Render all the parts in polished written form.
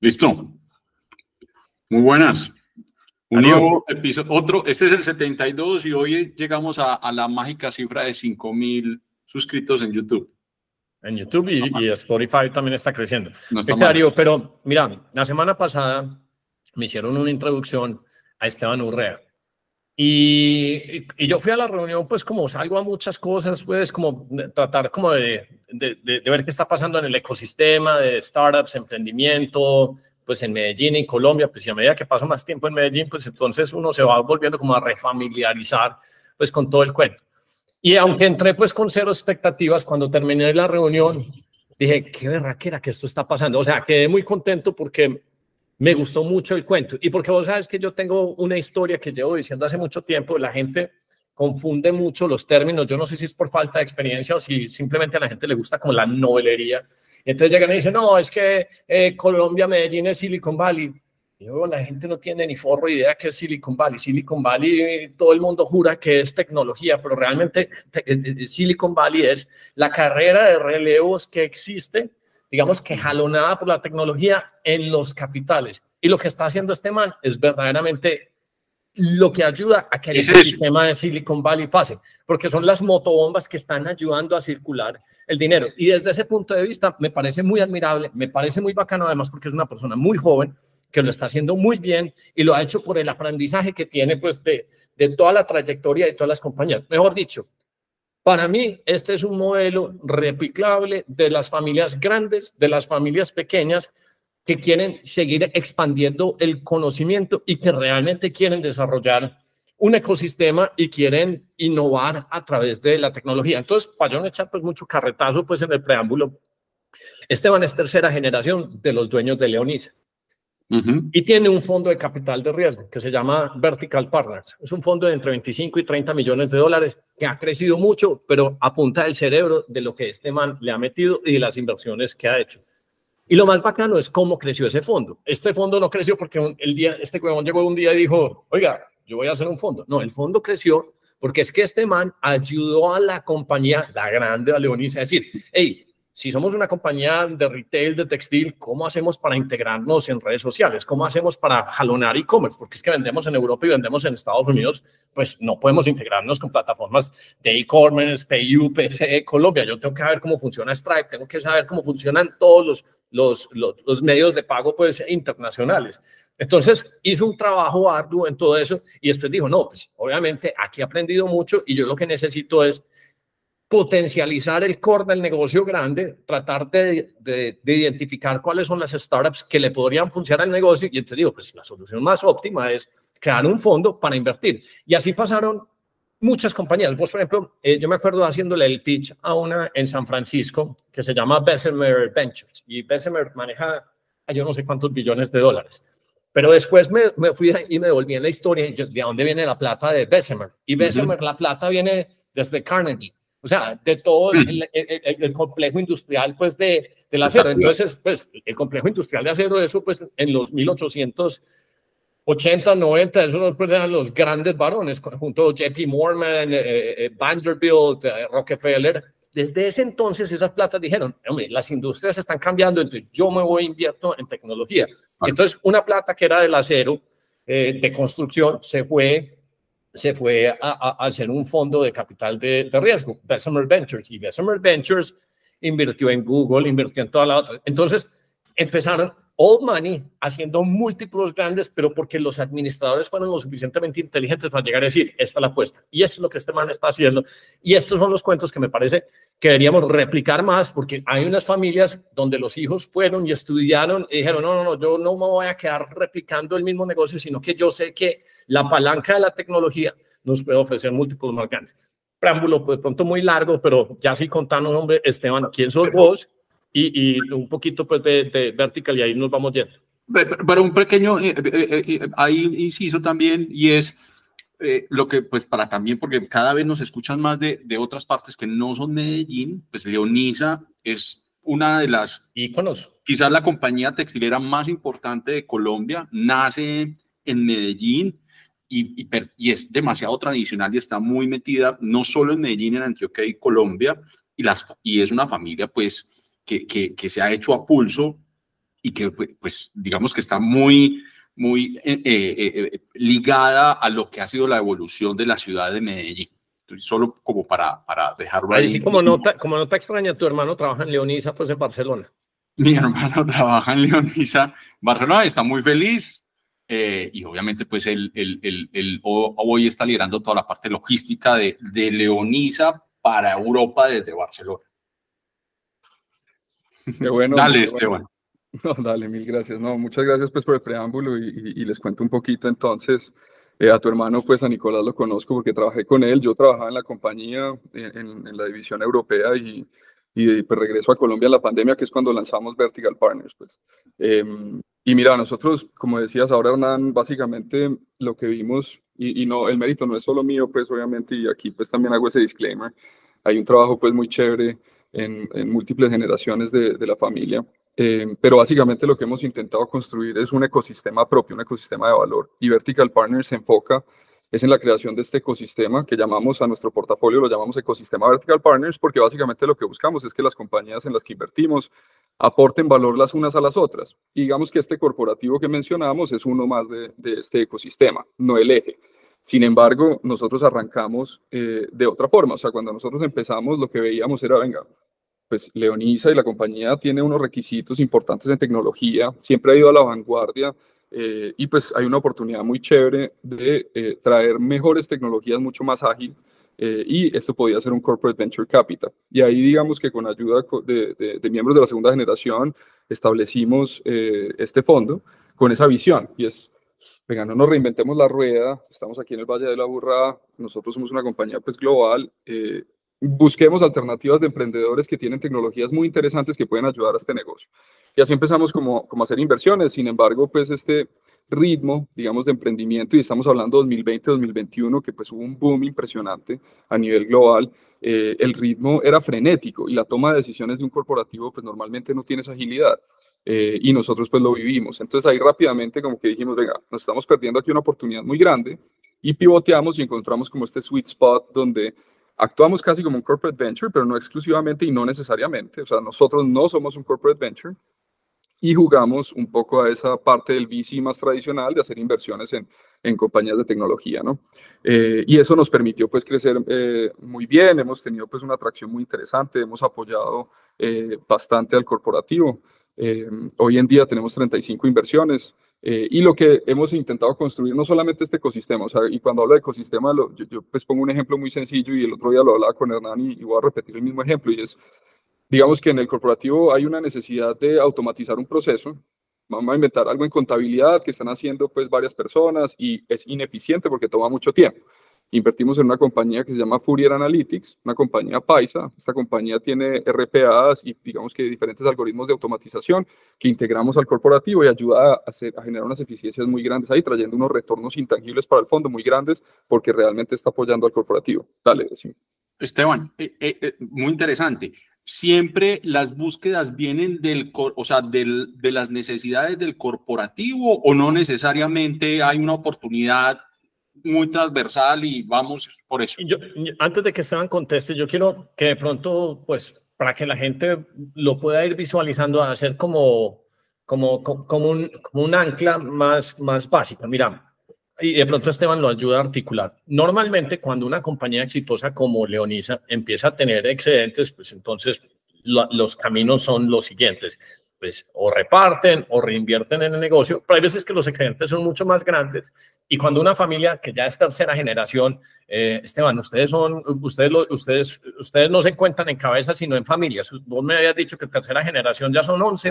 Listo. Muy buenas. Un nuevo episodio, este es el 72 y hoy llegamos a la mágica cifra de 5.000 suscritos en YouTube. En YouTube y Spotify también está creciendo. No está mal. Darío, pero mira, la semana pasada me hicieron una introducción a Esteban Urrea. Y yo fui a la reunión, pues como salgo a muchas cosas, pues como tratar como de ver qué está pasando en el ecosistema de startups, emprendimiento, pues en Medellín y Colombia, pues y a medida que paso más tiempo en Medellín, pues entonces uno se va volviendo como a refamiliarizar pues con todo el cuento. Y aunque entré pues con cero expectativas, cuando terminé la reunión, dije, qué berraquera que esto está pasando. O sea, quedé muy contento porque me gustó mucho el cuento. Y porque vos sabes que yo tengo una historia que llevo diciendo hace mucho tiempo, la gente confunde mucho los términos. Yo no sé si es por falta de experiencia o si simplemente a la gente le gusta como la novelería. Y entonces llegan y dicen, no, es que Colombia, Medellín es Silicon Valley. Y yo, la gente no tiene ni forro idea qué es Silicon Valley. Silicon Valley, todo el mundo jura que es tecnología, pero realmente Silicon Valley es la carrera de relevos que existe, digamos que jalonada por la tecnología en los capitales. Y lo que está haciendo este man es verdaderamente lo que ayuda a que el ecosistema de Silicon Valley pase, porque son las motobombas que están ayudando a circular el dinero. Y desde ese punto de vista me parece muy admirable, me parece muy bacano además porque es una persona muy joven que lo está haciendo muy bien y lo ha hecho por el aprendizaje que tiene pues de toda la trayectoria de todas las compañías. Mejor dicho, para mí este es un modelo replicable de las familias grandes, de las familias pequeñas, que quieren seguir expandiendo el conocimiento y que realmente quieren desarrollar un ecosistema y quieren innovar a través de la tecnología. Entonces, para yo no echar pues mucho carretazo pues en el preámbulo, Esteban es tercera generación de los dueños de Leonisa. Y tiene un fondo de capital de riesgo que se llama Vertical Partners. Es un fondo de entre 25 y 30 millones de dólares que ha crecido mucho, pero a punta del cerebro de lo que este man le ha metido y de las inversiones que ha hecho. Y lo más bacano es cómo creció ese fondo. Este fondo no creció porque este huevón llegó un día y dijo, oiga, yo voy a hacer un fondo. No, el fondo creció porque es que este man ayudó a la compañía, la grande, a Leonisa, a decir, hey, si somos una compañía de retail, de textil, ¿cómo hacemos para integrarnos en redes sociales? ¿Cómo hacemos para jalonar e-commerce? Porque es que vendemos en Europa y vendemos en Estados Unidos, pues no podemos integrarnos con plataformas de e-commerce, PayU, PCE, Colombia. Yo tengo que saber cómo funciona Stripe, tengo que saber cómo funcionan todos los medios de pago pues, internacionales. Entonces hizo un trabajo arduo en todo eso y después dijo, no, pues obviamente aquí he aprendido mucho y yo lo que necesito es potencializar el core del negocio grande, tratar de identificar cuáles son las startups que le podrían funcionar al negocio y entonces digo, pues la solución más óptima es crear un fondo para invertir. Y así pasaron muchas compañías. Vos, por ejemplo, yo me acuerdo haciéndole el pitch a una en San Francisco que se llama Bessemer Ventures y Bessemer maneja yo no sé cuántos billones de dólares. Pero después me fui y me devolví en la historia de dónde viene la plata de Bessemer. Y Bessemer, la plata viene desde Carnegie. O sea, de todo el complejo industrial, pues, del acero. Entonces, pues, el complejo industrial de acero, eso, pues, en los 1880, 90, esos eran los grandes varones, junto a JP Morgan, Vanderbilt, Rockefeller. Desde ese entonces, esas platas dijeron, hombre, las industrias están cambiando, entonces yo me voy a invierto en tecnología. Entonces, una plata que era del acero, de construcción, se fue a hacer un fondo de capital de riesgo, Bessemer Ventures, y Bessemer Ventures invirtió en Google, invirtió en toda la otra. Entonces empezaron old money haciendo múltiplos grandes, pero porque los administradores fueron lo suficientemente inteligentes para llegar a decir, esta es la apuesta. Y esto es lo que este man está haciendo. Y estos son los cuentos que me parece que deberíamos replicar más, porque hay unas familias donde los hijos fueron y estudiaron y dijeron, no, yo no me voy a quedar replicando el mismo negocio, sino que yo sé que la palanca de la tecnología nos puede ofrecer múltiples más grandes. Preámbulo, pues, de pronto muy largo, pero ya sí contanos, hombre, Esteban, ¿quién sos vos? Y un poquito pues de Vertical y ahí nos vamos yendo. Pero un pequeño, ahí inciso también, y es lo que pues para también, porque cada vez nos escuchan más de otras partes que no son Medellín, pues Leonisa es una de las íconos, quizás la compañía textilera más importante de Colombia, nace en Medellín y es demasiado tradicional y está muy metida no solo en Medellín, en Antioquia y Colombia, y es una familia pues que se ha hecho a pulso y que pues digamos que está muy ligada a lo que ha sido la evolución de la ciudad de Medellín. Entonces, solo como para dejarlo Ahí ahí. sí, como nota extraña, tu hermano trabaja en Leonisa, pues en Barcelona. Mi hermano trabaja en Leonisa, Barcelona, está muy feliz y obviamente pues él hoy está liderando toda la parte logística de Leonisa para Europa desde Barcelona. Qué bueno, hombre, Dale, qué bueno. Esteban. No, dale, mil gracias. No, muchas gracias pues por el preámbulo y les cuento un poquito entonces. A tu hermano, pues a Nicolás lo conozco porque trabajé con él. Yo trabajaba en la compañía, en la división europea y pues regreso a Colombia en la pandemia, que es cuando lanzamos Vertical Partners, pues. Y mira, nosotros, como decías ahora, Hernán, básicamente lo que vimos, y no, el mérito no es solo mío, pues obviamente, y aquí pues también hago ese disclaimer, hay un trabajo pues muy chévere en múltiples generaciones de la familia. Pero básicamente lo que hemos intentado construir es un ecosistema propio, un ecosistema de valor. Y Vertical Partners se enfoca es en la creación de este ecosistema que llamamos a nuestro portafolio, lo llamamos ecosistema Vertical Partners, porque básicamente lo que buscamos es que las compañías en las que invertimos aporten valor las unas a las otras. Y digamos que este corporativo que mencionamos es uno más de este ecosistema, no el eje. Sin embargo, nosotros arrancamos de otra forma. O sea, cuando nosotros empezamos, lo que veíamos era, venga, pues Leonisa y la compañía tiene unos requisitos importantes en tecnología, siempre ha ido a la vanguardia y pues hay una oportunidad muy chévere de traer mejores tecnologías mucho más ágil y esto podía ser un corporate venture capital. Y ahí digamos que con ayuda de miembros de la segunda generación establecimos este fondo con esa visión y es, venga, no nos reinventemos la rueda, estamos aquí en el Valle de la Aburrá, nosotros somos una compañía pues global, busquemos alternativas de emprendedores que tienen tecnologías muy interesantes que pueden ayudar a este negocio. Y así empezamos como a hacer inversiones. Sin embargo, pues este ritmo, digamos, de emprendimiento, y estamos hablando de 2020-2021, que pues hubo un boom impresionante a nivel global, el ritmo era frenético y la toma de decisiones de un corporativo pues normalmente no tiene esa agilidad. Y nosotros pues lo vivimos. Entonces ahí rápidamente como que dijimos, venga, nos estamos perdiendo aquí una oportunidad muy grande y pivoteamos y encontramos como este sweet spot donde actuamos casi como un corporate venture, pero no exclusivamente y no necesariamente. O sea, nosotros no somos un corporate venture y jugamos un poco a esa parte del VC más tradicional de hacer inversiones en compañías de tecnología, ¿no? Y eso nos permitió pues crecer muy bien, hemos tenido pues una atracción muy interesante, hemos apoyado bastante al corporativo. Hoy en día tenemos 35 inversiones. Y lo que hemos intentado construir, no solamente este ecosistema, o sea, y cuando hablo de ecosistema, yo pues pongo un ejemplo muy sencillo y el otro día lo hablaba con Hernán y voy a repetir el mismo ejemplo, y es, digamos que en el corporativo hay una necesidad de automatizar un proceso, vamos a inventar algo en contabilidad que están haciendo pues varias personas y es ineficiente porque toma mucho tiempo. Invertimos en una compañía que se llama Fourier Analytics, una compañía paisa. Esta compañía tiene RPAs y digamos que diferentes algoritmos de automatización que integramos al corporativo y ayuda a generar unas eficiencias muy grandes ahí, trayendo unos retornos intangibles para el fondo muy grandes porque realmente está apoyando al corporativo. Dale, decime. Esteban, muy interesante. Siempre las búsquedas vienen o sea, de las necesidades del corporativo o no necesariamente hay una oportunidad muy transversal y vamos por eso. Antes de que Esteban conteste, yo quiero que de pronto, pues, para que la gente lo pueda ir visualizando, hacer como un ancla más básica. Mira, y de pronto Esteban lo ayuda a articular. Normalmente, cuando una compañía exitosa como Leonisa empieza a tener excedentes, pues entonces los caminos son los siguientes. Pues o reparten o reinvierten en el negocio, pero hay veces que los excedentes son mucho más grandes y cuando una familia que ya es tercera generación, Esteban, ustedes no se cuentan en cabeza sino en familias. Vos me habías dicho que tercera generación ya son 11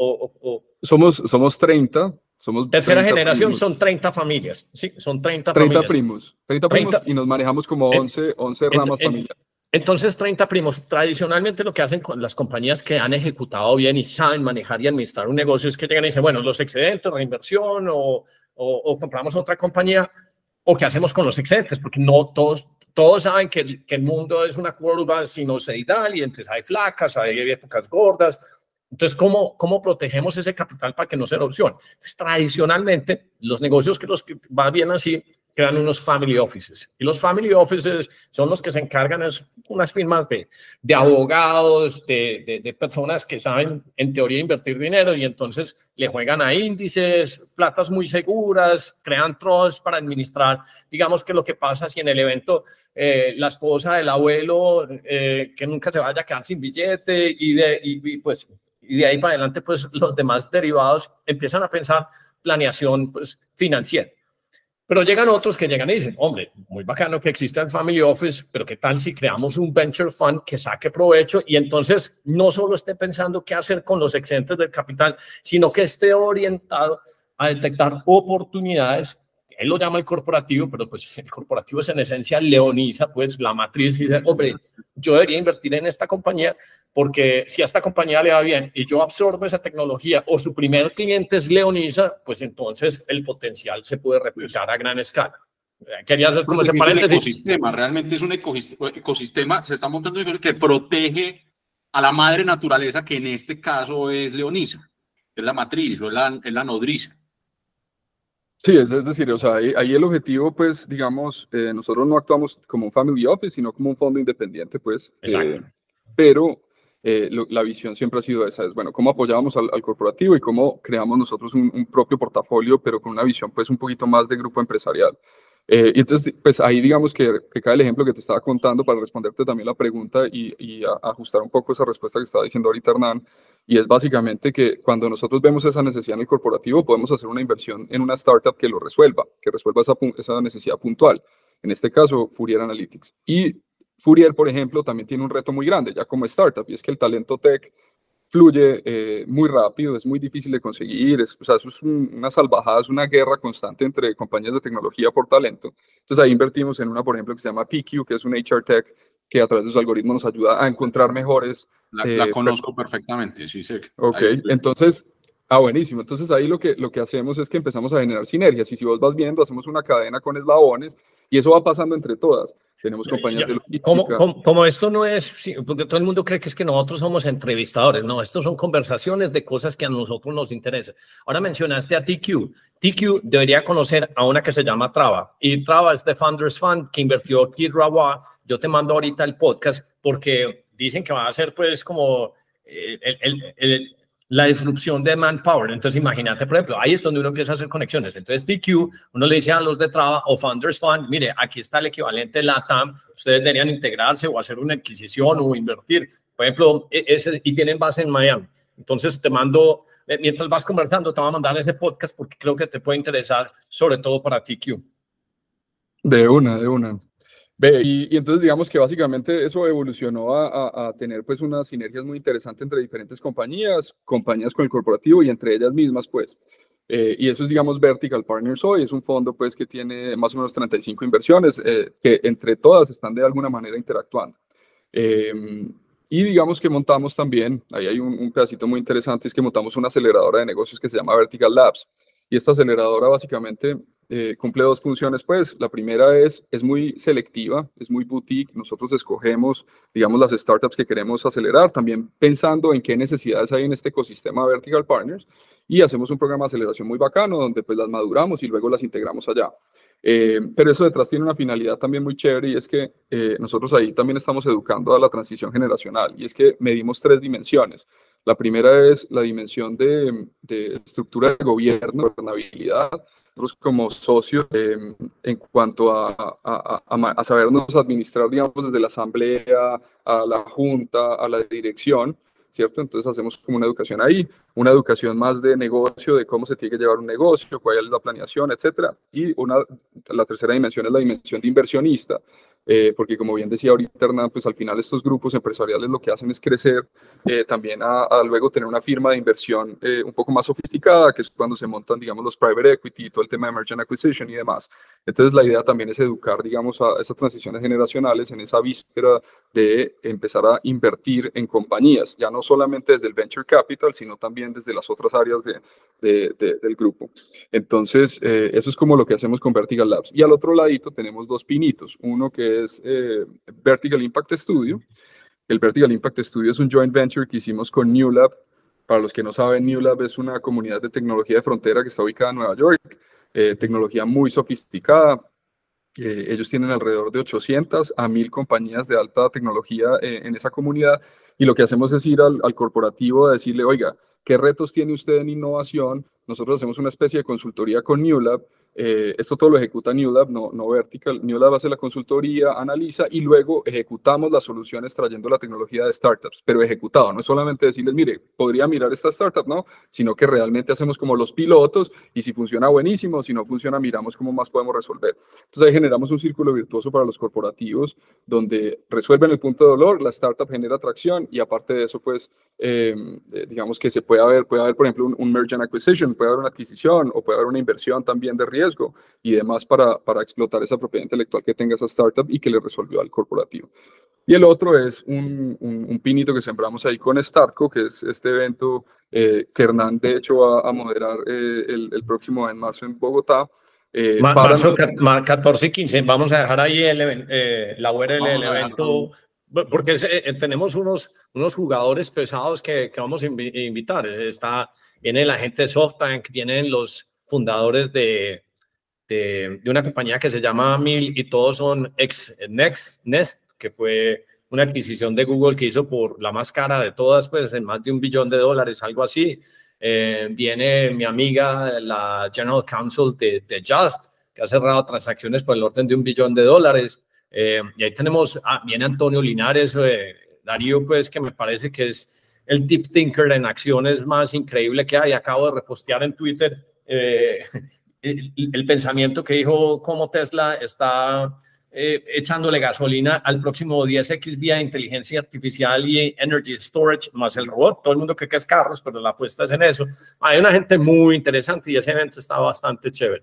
Somos 30. Somos tercera 30 generación primos. son 30 familias, sí, son 30 30 familias. 30 primos y nos manejamos como 11 ramas familiares. Entonces, 30 primos, tradicionalmente lo que hacen con las compañías que han ejecutado bien y saben manejar y administrar un negocio es que llegan y dicen, bueno, los excedentes, reinversión o compramos otra compañía, o qué hacemos con los excedentes, porque no todos saben que el mundo es una curva sinusoidal y entonces hay flacas, hay épocas gordas. Entonces, ¿cómo protegemos ese capital para que no sea erosión? Entonces, tradicionalmente, los negocios que va bien así crean unos family offices. Y los family offices son los que se encargan, es unas firmas de abogados, de personas que saben en teoría invertir dinero y entonces le juegan a índices, platas muy seguras, crean trusts para administrar. Digamos que lo que pasa si en el evento la esposa del abuelo que nunca se vaya a quedar sin billete y de ahí para adelante pues los demás derivados empiezan a pensar planeación pues financiera. Pero llegan otros que llegan y dicen, hombre, muy bacano que exista el Family Office, pero ¿qué tal si creamos un venture fund que saque provecho y entonces no solo esté pensando qué hacer con los excedentes del capital, sino que esté orientado a detectar oportunidades? Él lo llama el corporativo, pero pues el corporativo es en esencia leoniza, pues la matriz y dice, hombre, yo debería invertir en esta compañía porque si a esta compañía le va bien y yo absorbo esa tecnología o su primer cliente es leoniza, pues entonces el potencial se puede replicar a gran escala. Quería hacer como ese paréntesis. Un ecosistema, realmente es un ecosistema, se está montando que protege a la madre naturaleza, que en este caso es leoniza, es la matriz, o es la nodriza. Sí, es decir, o sea, ahí el objetivo, pues, digamos, nosotros no actuamos como un family office, sino como un fondo independiente, pues. Pero la visión siempre ha sido esa, es, bueno, cómo apoyamos al corporativo y cómo creamos nosotros un propio portafolio, pero con una visión, pues, un poquito más de grupo empresarial. Y entonces, pues, ahí digamos que cae el ejemplo que te estaba contando para responderte también la pregunta y ajustar un poco esa respuesta que estaba diciendo ahorita Hernán. Y es básicamente que cuando nosotros vemos esa necesidad en el corporativo, podemos hacer una inversión en una startup que lo resuelva, que resuelva esa necesidad puntual. En este caso, Fourier Analytics. Y Fourier, por ejemplo, también tiene un reto muy grande, ya como startup, y es que el talento tech fluye muy rápido, es muy difícil de conseguir, o sea, eso es una salvajada, es una guerra constante entre compañías de tecnología por talento. Entonces ahí invertimos en una, por ejemplo, que se llama PQ, que es un HR Tech, que a través de sus algoritmos nos ayuda a encontrar mejores. La conozco perfectamente, sí sé. Ok, entonces, buenísimo. Entonces ahí lo que hacemos es que empezamos a generar sinergias y si vos vas viendo, hacemos una cadena con eslabones y eso va pasando entre todas. Tenemos compañías de logística. Como esto no es, porque todo el mundo cree que es que nosotros somos entrevistadores, no, estos son conversaciones de cosas que a nosotros nos interesan. Ahora mencionaste a TQ. TQ debería conocer a una que se llama Trava, y Trava es de Founders Fund que invirtió Kid Rawa. Yo te mando ahorita el podcast porque dicen que va a ser pues como la disrupción de manpower. Entonces imagínate, por ejemplo, ahí es donde uno empieza a hacer conexiones. Entonces TQ, uno le dice a los de Trava o Founders Fund, mire, aquí está el equivalente de LATAM, ustedes deberían integrarse o hacer una adquisición o invertir. Por ejemplo, y tienen base en Miami. Entonces te mando, mientras vas conversando, te voy a mandar ese podcast porque creo que te puede interesar, sobre todo para TQ. De una. Ve, y entonces digamos que básicamente eso evolucionó a tener pues unas sinergias muy interesantes entre diferentes compañías con el corporativo y entre ellas mismas pues. Y eso es digamos Vertical Partners hoy, es un fondo pues que tiene más o menos 35 inversiones que entre todas están de alguna manera interactuando. Y digamos que montamos también, ahí hay un pedacito muy interesante, es que montamos una aceleradora de negocios que se llama Vertical Labs. Y esta aceleradora básicamente cumple dos funciones, pues. La primera es muy selectiva, es muy boutique. Nosotros escogemos, digamos, las startups que queremos acelerar, también pensando en qué necesidades hay en este ecosistema Vertical Partners. Y hacemos un programa de aceleración muy bacano, donde pues las maduramos y luego las integramos allá. Pero eso detrás tiene una finalidad también muy chévere y es que nosotros ahí también estamos educando a la transición generacional. Y es que medimos 3 dimensiones. La primera es la dimensión de estructura de gobierno, gobernabilidad. Nosotros como socios, en cuanto a sabernos administrar, digamos, desde la asamblea, a la junta, a la dirección, ¿cierto? Entonces hacemos como una educación ahí, una educación más de negocio, de cómo se tiene que llevar un negocio, cuál es la planeación, etcétera. Y la tercera dimensión es la dimensión de inversionista, porque como bien decía ahorita Hernán, pues al final estos grupos empresariales lo que hacen es crecer también a luego tener una firma de inversión un poco más sofisticada, que es cuando se montan, digamos, los private equity, todo el tema de merchant acquisition y demás. Entonces la idea también es educar, digamos, a esas transiciones generacionales en esa víspera de empezar a invertir en compañías, ya no solamente desde el venture capital, sino también desde las otras áreas del grupo. Entonces, eso es como lo que hacemos con Vertical Labs. Y al otro ladito tenemos 2 pinitos, uno que es Vertical Impact Studio. El Vertical Impact Studio es un joint venture que hicimos con New Lab. Para los que no saben, New Lab es una comunidad de tecnología de frontera que está ubicada en Nueva York, tecnología muy sofisticada. Ellos tienen alrededor de 800 a 1000 compañías de alta tecnología en esa comunidad, y lo que hacemos es ir al corporativo a decirle, oiga, ¿qué retos tiene usted en innovación? Nosotros hacemos una especie de consultoría con Newlab. Esto todo lo ejecuta Newlab, no Vertical. Newlab hace la consultoría, analiza y luego ejecutamos las soluciones trayendo la tecnología de startups, pero ejecutado. No es solamente decirles, mire, podría mirar esta startup, no, sino que realmente hacemos como los pilotos y si funciona buenísimo, si no funciona, miramos cómo más podemos resolver. Entonces ahí generamos un círculo virtuoso para los corporativos donde resuelven el punto de dolor, la startup genera atracción y aparte de eso, pues, digamos que se puede haber, por ejemplo, un merge and acquisition, puede haber una adquisición o puede haber una inversión también de riesgo y demás para explotar esa propiedad intelectual que tenga esa startup y que le resolvió al corporativo. Y el otro es un pinito que sembramos ahí con Startco, que es este evento que Hernán, de hecho, va a moderar el próximo en marzo en Bogotá. Marzo 14 y 15, vamos a dejar ahí la URL del evento, porque tenemos unos jugadores pesados que vamos a invitar. Viene la gente de SoftBank, vienen los fundadores de una compañía que se llama Mill y todos son ex Nest, que fue una adquisición de Google que hizo por la más cara de todas, pues en más de $1 billón, algo así. Viene mi amiga, la General Counsel de Just, que ha cerrado transacciones por el orden de $1 billón. Y ahí tenemos, viene Antonio Linares, Darío, pues que me parece que es el deep thinker en acciones más increíble que hay. Acabo de repostear en Twitter el pensamiento que dijo cómo Tesla está echándole gasolina al próximo 10X vía inteligencia artificial y energy storage más el robot. Todo el mundo cree que es carros, pero la apuesta es en eso. Hay una gente muy interesante y ese evento está bastante chévere.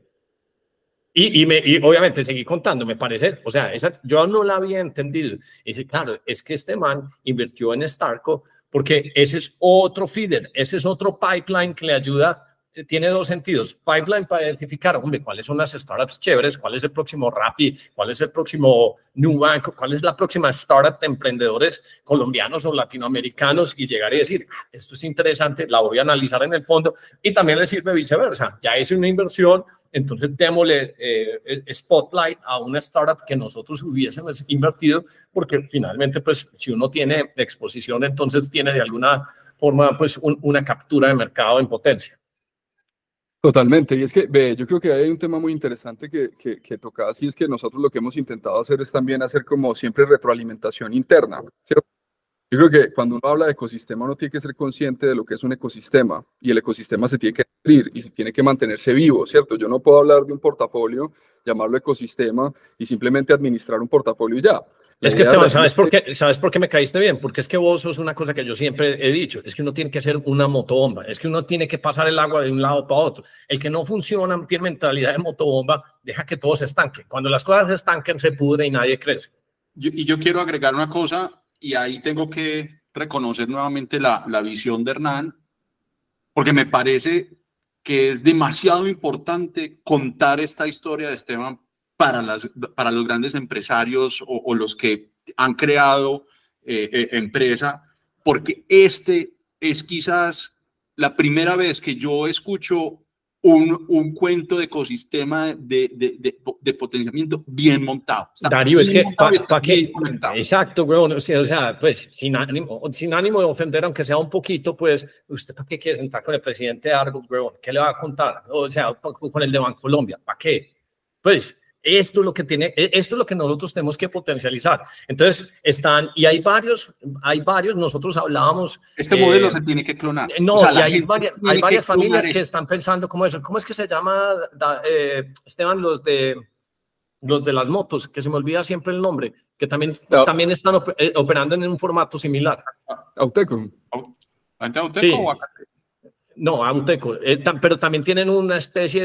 Y obviamente seguí contando, me parece, o sea, yo no la había entendido. Y dije, claro, es que este man invirtió en Startco porque ese es otro feeder, ese es otro pipeline que le ayuda. Tiene dos sentidos. Pipeline para identificar, hombre, cuáles son las startups chéveres, cuál es el próximo Rappi, cuál es el próximo Nubank, cuál es la próxima startup de emprendedores colombianos o latinoamericanos y llegar y decir, esto es interesante, la voy a analizar en el fondo. Y también le sirve viceversa. Ya hice una inversión, entonces démosle spotlight a una startup que nosotros hubiésemos invertido, porque finalmente, pues, si uno tiene exposición, entonces tiene de alguna forma, pues, una captura de mercado en potencia. Totalmente, y es que yo creo que hay un tema muy interesante que tocas, y es que nosotros lo que hemos intentado hacer es también hacer como siempre retroalimentación interna, ¿cierto? Yo creo que cuando uno habla de ecosistema uno tiene que ser consciente de lo que es un ecosistema y el ecosistema se tiene que nutrir y se tiene que mantenerse vivo, ¿cierto? Yo no puedo hablar de un portafolio, llamarlo ecosistema y simplemente administrar un portafolio y ya. Es que Esteban, ¿sabes por qué me caíste bien? Porque es que vos sos una cosa que yo siempre he dicho, es que uno tiene que hacer una motobomba, es que uno tiene que pasar el agua de un lado para otro. El que no funciona, tiene mentalidad de motobomba, deja que todo se estanque. Cuando las cosas se estanquen, se pudre y nadie crece. Yo quiero agregar una cosa, y ahí tengo que reconocer nuevamente la visión de Hernán, porque me parece que es demasiado importante contar esta historia de Esteban para los grandes empresarios o los que han creado empresa, porque este es quizás la primera vez que yo escucho un cuento de ecosistema de potenciamiento bien montado. Darío, es que ¿para qué? Exacto, weón. O sea, pues sin ánimo de ofender, aunque sea un poquito, pues, ¿usted para qué quiere sentar con el presidente de Argos, weón? ¿Qué le va a contar? O sea, con el de Bancolombia, ¿para qué? Pues, esto es lo que nosotros tenemos que potencializar. Entonces, y hay varios, nosotros hablábamos. Este modelo se tiene que clonar. No, o sea, y hay varias familias que están pensando como eso. ¿Cómo es que se llama, Esteban, los de las motos, que se me olvida siempre el nombre, que también están operando en un formato similar? Auteco. ¿Auteco sí. o Acate? No, Auteco, pero también tienen una especie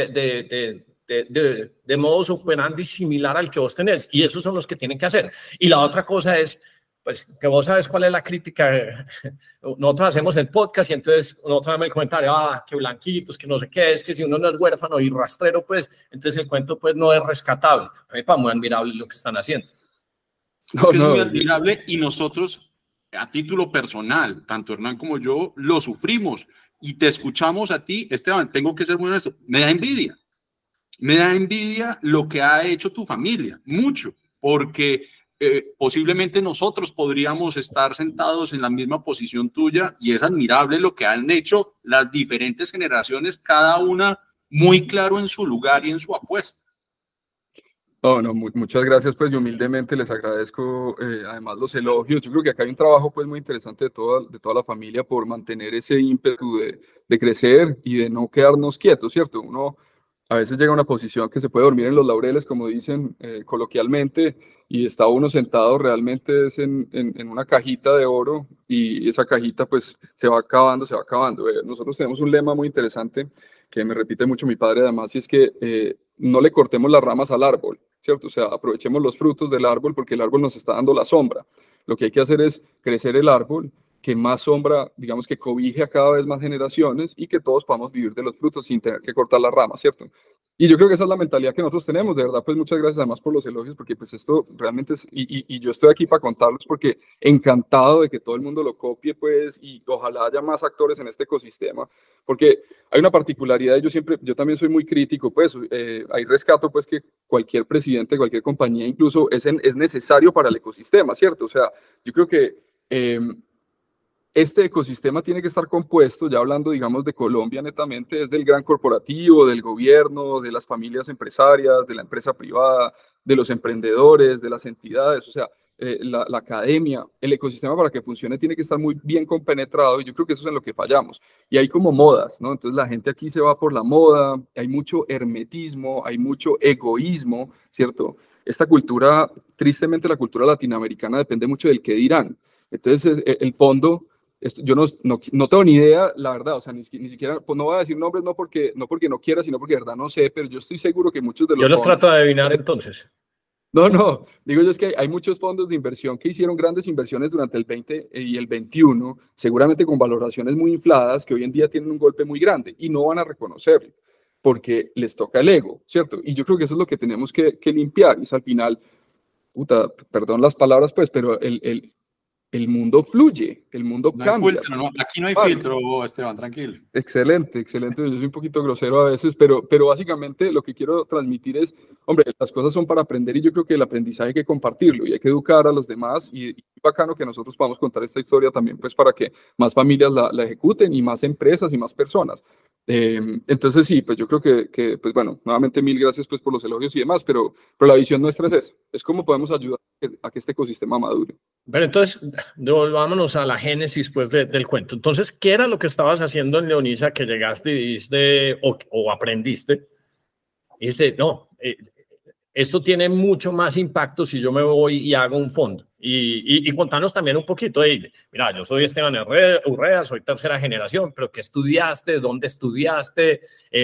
de modus operandi similar al que vos tenés, y esos son los que tienen que hacer. Y la otra cosa es, pues, que vos sabes cuál es la crítica. Nosotros hacemos el podcast y entonces nosotros damos el comentario, que blanquitos, que no sé qué, es que si uno no es huérfano y rastrero, pues, entonces el cuento, pues, no es rescatable. Muy admirable lo que están haciendo. Es muy admirable, y nosotros, a título personal, tanto Hernán como yo, lo sufrimos, y te escuchamos a ti, Esteban, tengo que ser muy honesto, me da envidia. Me da envidia lo que ha hecho tu familia, mucho, porque posiblemente nosotros podríamos estar sentados en la misma posición tuya y es admirable lo que han hecho las diferentes generaciones, cada una muy claro en su lugar y en su apuesta. No, no, muchas gracias, pues, y humildemente les agradezco, además, los elogios. Yo creo que acá hay un trabajo, pues, muy interesante de toda la familia por mantener ese ímpetu de crecer y de no quedarnos quietos, ¿cierto? Uno a veces llega a una posición que se puede dormir en los laureles, como dicen coloquialmente, y está uno sentado realmente es en una cajita de oro, y esa cajita, pues, se va acabando, se va acabando. Nosotros tenemos un lema muy interesante que me repite mucho mi padre, además, y es que no le cortemos las ramas al árbol, ¿cierto? O sea, aprovechemos los frutos del árbol porque el árbol nos está dando la sombra. Lo que hay que hacer es crecer el árbol, que más sombra, digamos, que cobije a cada vez más generaciones y que todos podamos vivir de los frutos sin tener que cortar las ramas, ¿cierto? Y yo creo que esa es la mentalidad que nosotros tenemos, de verdad, pues muchas gracias además por los elogios, porque pues esto realmente es, y yo estoy aquí para contarlos porque encantado de que todo el mundo lo copie, pues, y ojalá haya más actores en este ecosistema, porque hay una particularidad, yo también soy muy crítico, pues, hay rescato, pues, que cualquier presidente, cualquier compañía incluso es necesario para el ecosistema, ¿cierto? O sea, yo creo que este ecosistema tiene que estar compuesto, ya hablando, digamos, de Colombia netamente, es del gran corporativo, del gobierno, de las familias empresarias, de la empresa privada, de los emprendedores, de las entidades, o sea, la academia, el ecosistema para que funcione tiene que estar muy bien compenetrado y yo creo que eso es en lo que fallamos. Y hay como modas, ¿no? Entonces la gente aquí se va por la moda, hay mucho hermetismo, hay mucho egoísmo, ¿cierto? Esta cultura, tristemente la cultura latinoamericana depende mucho del qué dirán. Entonces el fondo yo no tengo ni idea, la verdad, o sea, ni siquiera, pues no voy a decir nombres, no porque no quiera, sino porque de verdad no sé, pero yo estoy seguro que muchos de los Yo los fondos, trato de adivinar entonces. no, digo yo es que hay muchos fondos de inversión que hicieron grandes inversiones durante el 20 y el 21, seguramente con valoraciones muy infladas, que hoy en día tienen un golpe muy grande y no van a reconocerlo, porque les toca el ego, ¿cierto? Y yo creo que eso es lo que tenemos que limpiar, y es al final, puta, perdón las palabras, pues, pero el mundo fluye, el mundo No hay cambia. filtro, no, aquí no hay filtro, Esteban, tranquilo. Excelente, excelente. Yo soy un poquito grosero a veces, pero básicamente lo que quiero transmitir es, hombre, las cosas son para aprender y yo creo que el aprendizaje hay que compartirlo y hay que educar a los demás y bacano que nosotros podamos contar esta historia también, pues para que más familias la ejecuten y más empresas y más personas. Entonces sí, pues yo creo que, pues bueno, nuevamente mil gracias pues por los elogios y demás, pero la visión nuestra es eso, es cómo podemos ayudar a que este ecosistema madure. Pero entonces, devolvámonos a la génesis pues, del cuento. Entonces, ¿qué era lo que estabas haciendo en Leonisa que llegaste y diste o aprendiste? Y dijiste, no, esto tiene mucho más impacto si yo me voy y hago un fondo. Y contanos también un poquito de, mira, yo soy Esteban Urrea, soy tercera generación, pero ¿qué estudiaste? ¿Dónde estudiaste?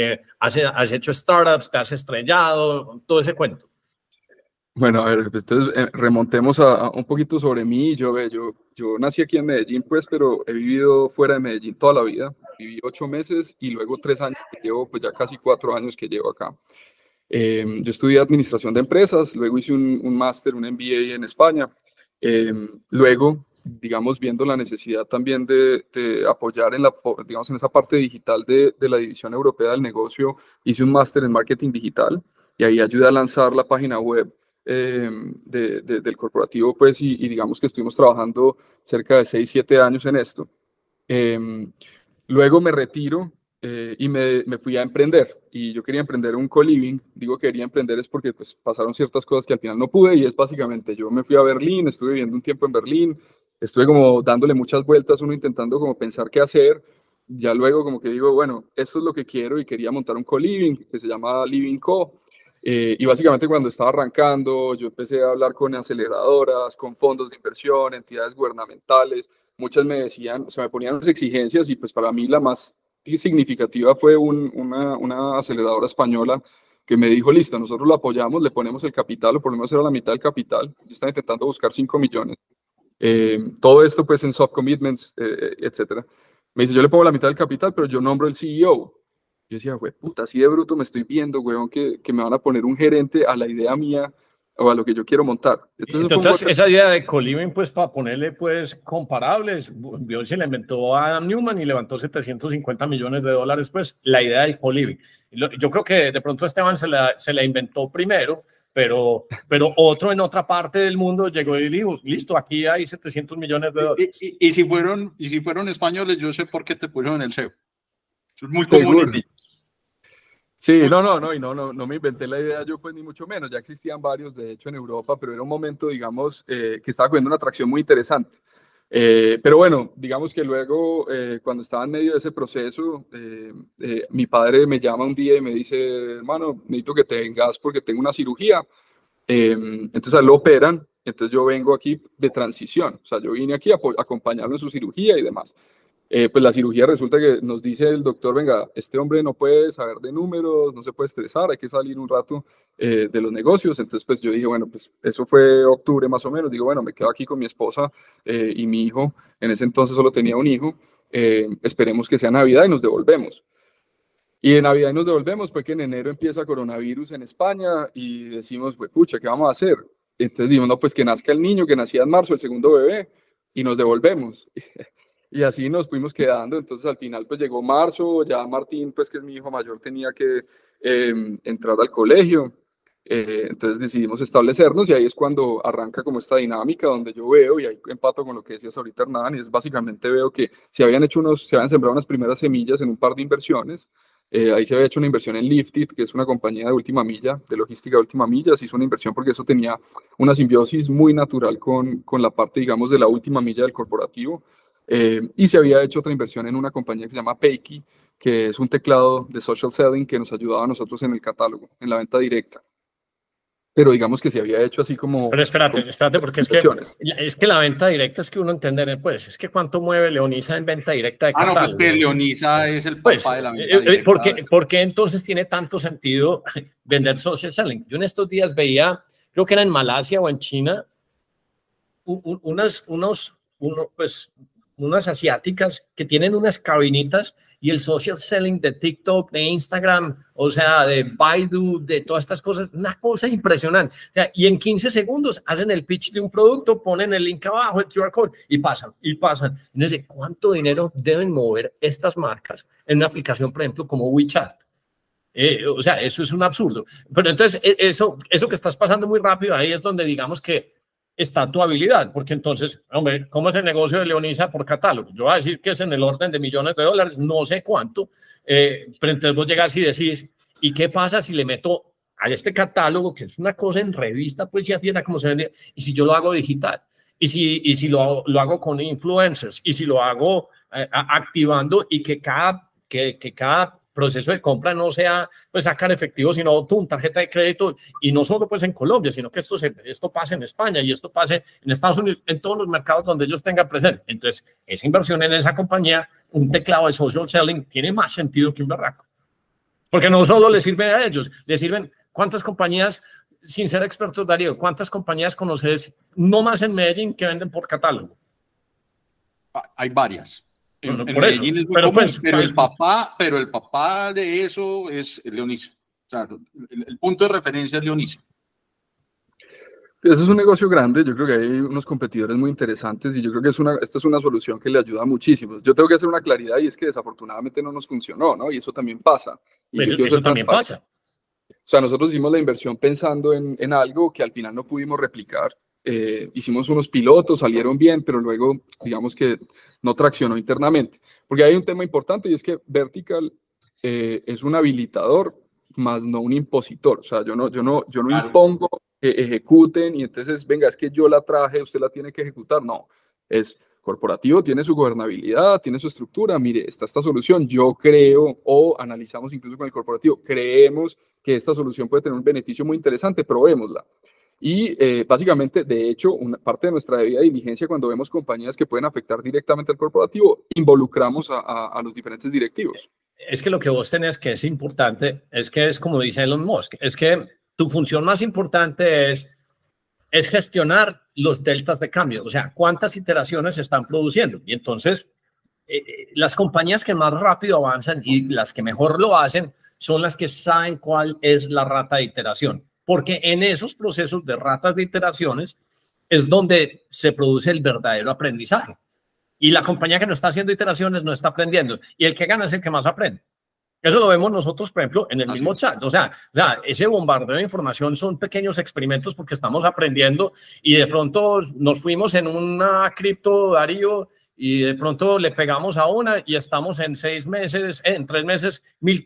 ¿Has hecho startups? ¿Te has estrellado? Todo ese cuento. Bueno, a ver, entonces remontemos a un poquito sobre mí. Yo nací aquí en Medellín, pues, pero he vivido fuera de Medellín toda la vida. Viví 8 meses y luego 3 años que llevo, pues ya casi 4 años que llevo acá. Yo estudié administración de empresas, luego hice un máster, un MBA en España. Luego, digamos, viendo la necesidad también de apoyar digamos, en esa parte digital de la división europea del negocio, hice un máster en marketing digital y ahí ayudé a lanzar la página web del corporativo, pues, y digamos que estuvimos trabajando cerca de 6, 7 años en esto. Luego me retiro y me fui a emprender, y yo quería emprender un co-living. Digo quería emprender es porque pues pasaron ciertas cosas que al final no pude, y es básicamente, yo me fui a Berlín, estuve viviendo un tiempo en Berlín, estuve como dándole muchas vueltas, uno intentando como pensar qué hacer. Ya luego como que digo, bueno, esto es lo que quiero, y quería montar un co-living que se llama Living Co. Y básicamente cuando estaba arrancando, yo empecé a hablar con aceleradoras, con fondos de inversión, entidades gubernamentales. Muchas me decían, o sea, me ponían unas exigencias, y pues para mí la más significativa fue una aceleradora española que me dijo, listo, nosotros lo apoyamos, le ponemos el capital, o por lo menos era la mitad del capital. Yo estaba intentando buscar 5 millones. Todo esto pues en soft commitments, etcétera. Me dice, yo le pongo la mitad del capital, pero yo nombro el CEO. Yo decía, güey, puta, así de bruto me estoy viendo, weón, que me van a poner un gerente a la idea mía. o a lo que yo quiero montar. Entonces esa idea de co-living, pues para ponerle pues comparables, Bill se la inventó a Adam Newman y levantó $750 millones, pues la idea del co-living. Yo creo que de pronto Esteban se la inventó primero, pero otro en otra parte del mundo llegó y dijo, listo, aquí hay $700 millones. Y si fueron españoles, yo sé por qué te pusieron el CEO. Es muy común. Sí, no me inventé la idea yo, pues ni mucho menos, ya existían varios, de hecho, en Europa, pero era un momento, digamos, que estaba cogiendo una atracción muy interesante. Pero bueno, digamos que luego, cuando estaba en medio de ese proceso, mi padre me llama un día y me dice, hermano, necesito que te vengas porque tengo una cirugía. Entonces a él lo operan, entonces yo vengo aquí de transición, o sea, yo vine aquí a acompañarlo en su cirugía y demás. Pues la cirugía resulta que nos dice el doctor, venga, este hombre no puede saber de números, no se puede estresar, hay que salir un rato de los negocios. Entonces pues yo dije, bueno, pues eso fue octubre más o menos, digo, bueno, me quedo aquí con mi esposa y mi hijo, en ese entonces solo tenía un hijo, esperemos que sea Navidad y nos devolvemos. Y en Navidad nos devolvemos, fue que en enero empieza coronavirus en España y decimos, pues pucha, ¿qué vamos a hacer? Entonces dijimos, no, pues que nazca el niño, que nacía en marzo, el segundo bebé, y nos devolvemos. Y así nos fuimos quedando. Entonces al final pues llegó marzo, ya Martín, pues que es mi hijo mayor, tenía que entrar al colegio. Entonces decidimos establecernos y ahí es cuando arranca como esta dinámica donde yo veo, y ahí empato con lo que decías ahorita Hernán, y es básicamente veo que se habían sembrado unas primeras semillas en un par de inversiones. Ahí se había hecho una inversión en Lifted, que es una compañía de última milla, de logística de última milla. Se hizo una inversión porque eso tenía una simbiosis muy natural con la parte, digamos, de la última milla del corporativo. Y se había hecho otra inversión en una compañía que se llama Payki, que es un teclado de social selling que nos ayudaba a nosotros en el catálogo, en la venta directa. Pero digamos que se había hecho así como... Pero espérate, porque es que la venta directa es que uno entender, pues, es que cuánto mueve Leonisa en venta directa de catálogo. No, pues que Leonisa es el papá de la venta directa. ¿Por qué entonces tiene tanto sentido vender social selling? Yo en estos días veía, creo que era en Malasia o en China, unas asiáticas que tienen unas cabinitas y el social selling de TikTok, de Instagram, o sea, de Baidu, de todas estas cosas, una cosa impresionante. O sea, y en 15 segundos hacen el pitch de un producto, ponen el link abajo, el QR code, y pasan. Entonces, ¿cuánto dinero deben mover estas marcas en una aplicación, por ejemplo, como WeChat? O sea, eso es un absurdo. Pero entonces, eso que estás pasando muy rápido, ahí es donde digamos que está tu habilidad, porque entonces, hombre, ¿cómo es el negocio de Leonisa por catálogo? Yo voy a decir que es en el orden de millones de dólares, no sé cuánto, pero entonces vos llegás y decís, ¿y qué pasa si le meto a este catálogo, que es una cosa en revista, pues ya tiene como se vende, y si yo lo hago digital? Y si lo hago con influencers, y si lo hago activando, y que cada proceso de compra no sea pues sacar efectivo, sino tarjeta de crédito, y no solo pues en Colombia, sino que esto pase en España y esto pase en Estados Unidos, en todos los mercados donde ellos tengan presente. Entonces, esa inversión en esa compañía, un teclado de social selling, tiene más sentido que un berraco. Porque no solo le sirve a ellos, le sirven ¿cuántas compañías, sin ser expertos, Darío, cuántas compañías conoces, no más en Medellín, que venden por catálogo? Hay varias. En Medellín es muy común, pero el papá de eso es Leonisa. O sea, el punto de referencia es Leonisa. Ese es un negocio grande, yo creo que hay unos competidores muy interesantes y yo creo que esta es una solución que le ayuda muchísimo. Yo tengo que hacer una claridad y es que desafortunadamente no nos funcionó, ¿no? Y eso también pasa. Eso también pasa. O sea, nosotros hicimos la inversión pensando en algo que al final no pudimos replicar. Hicimos unos pilotos, salieron bien, pero luego digamos que no traccionó internamente. Porque hay un tema importante y es que Vertical es un habilitador, más no un impositor. O sea, yo no claro, impongo que ejecuten y entonces, venga, es que yo la traje, usted la tiene que ejecutar. No, es corporativo, tiene su gobernabilidad, tiene su estructura. Mire, está esta solución, yo creo, o analizamos incluso con el corporativo, creemos que esta solución puede tener un beneficio muy interesante, probémosla. Y básicamente, de hecho, una parte de nuestra debida diligencia, cuando vemos compañías que pueden afectar directamente al corporativo, involucramos a los diferentes directivos. Es que lo que vos tenés que es importante, es que es como dice Elon Musk, es que tu función más importante es gestionar los deltas de cambio, o sea, cuántas iteraciones se están produciendo. Y entonces, las compañías que más rápido avanzan y las que mejor lo hacen son las que saben cuál es la rata de iteración. porque en esos procesos de ratas de iteraciones es donde se produce el verdadero aprendizaje. Y la compañía que no está haciendo iteraciones no está aprendiendo. Y el que gana es el que más aprende. Eso lo vemos nosotros, por ejemplo, en el mismo chat. O sea, ese bombardeo de información son pequeños experimentos porque estamos aprendiendo y de pronto nos fuimos en una cripto, Darío, y de pronto le pegamos a una y estamos en 6 meses, en 3 meses,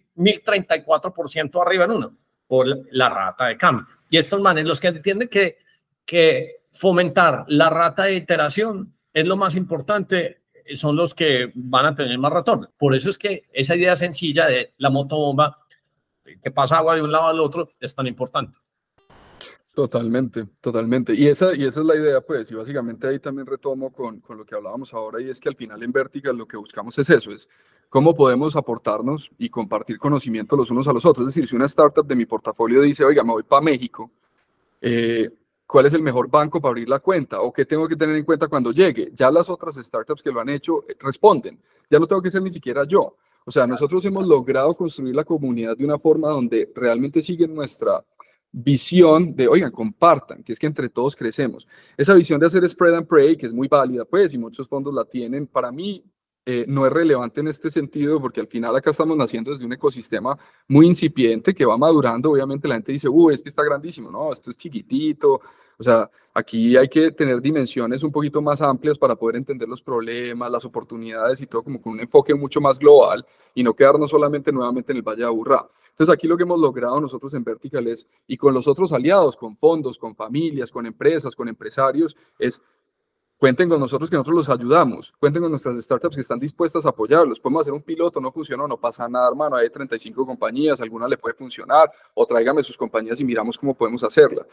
1034% arriba en uno por la rata de cambio. Y estos manes, los que entienden que fomentar la rata de iteración es lo más importante, son los que van a tener más retorno. Por eso es que esa idea sencilla de la motobomba, que pasa agua de un lado al otro, es tan importante. Totalmente, totalmente. Y esa es la idea, pues, y básicamente ahí también retomo con lo que hablábamos ahora, y es que al final en Vertical lo que buscamos es eso, es cómo podemos aportarnos y compartir conocimiento los unos a los otros. Es decir, si una startup de mi portafolio dice, oiga, me voy para México, ¿cuál es el mejor banco para abrir la cuenta? ¿O qué tengo que tener en cuenta cuando llegue? Ya las otras startups que lo han hecho responden. Ya no tengo que ser ni siquiera yo. O sea, nosotros hemos logrado construir la comunidad de una forma donde realmente siguen nuestra visión de, oigan, compartan, que es que entre todos crecemos. Esa visión de hacer spread and pray, que es muy válida, pues, y muchos fondos la tienen, para mí no es relevante en este sentido, porque al final acá estamos naciendo desde un ecosistema muy incipiente que va madurando. Obviamente la gente dice, es que está grandísimo. No, esto es chiquitito. O sea, aquí hay que tener dimensiones un poquito más amplias para poder entender los problemas, las oportunidades y todo como con un enfoque mucho más global y no quedarnos solamente nuevamente en el Valle de Aburrá. Entonces aquí lo que hemos logrado nosotros en Vertical es, y con los otros aliados, con fondos, con familias, con empresas, con empresarios, es cuenten con nosotros que nosotros los ayudamos, cuenten con nuestras startups que están dispuestas a apoyarlos. Podemos hacer un piloto, no funcionó, no pasa nada, hermano, hay 35 compañías, alguna le puede funcionar, o tráigame sus compañías y miramos cómo podemos hacerla.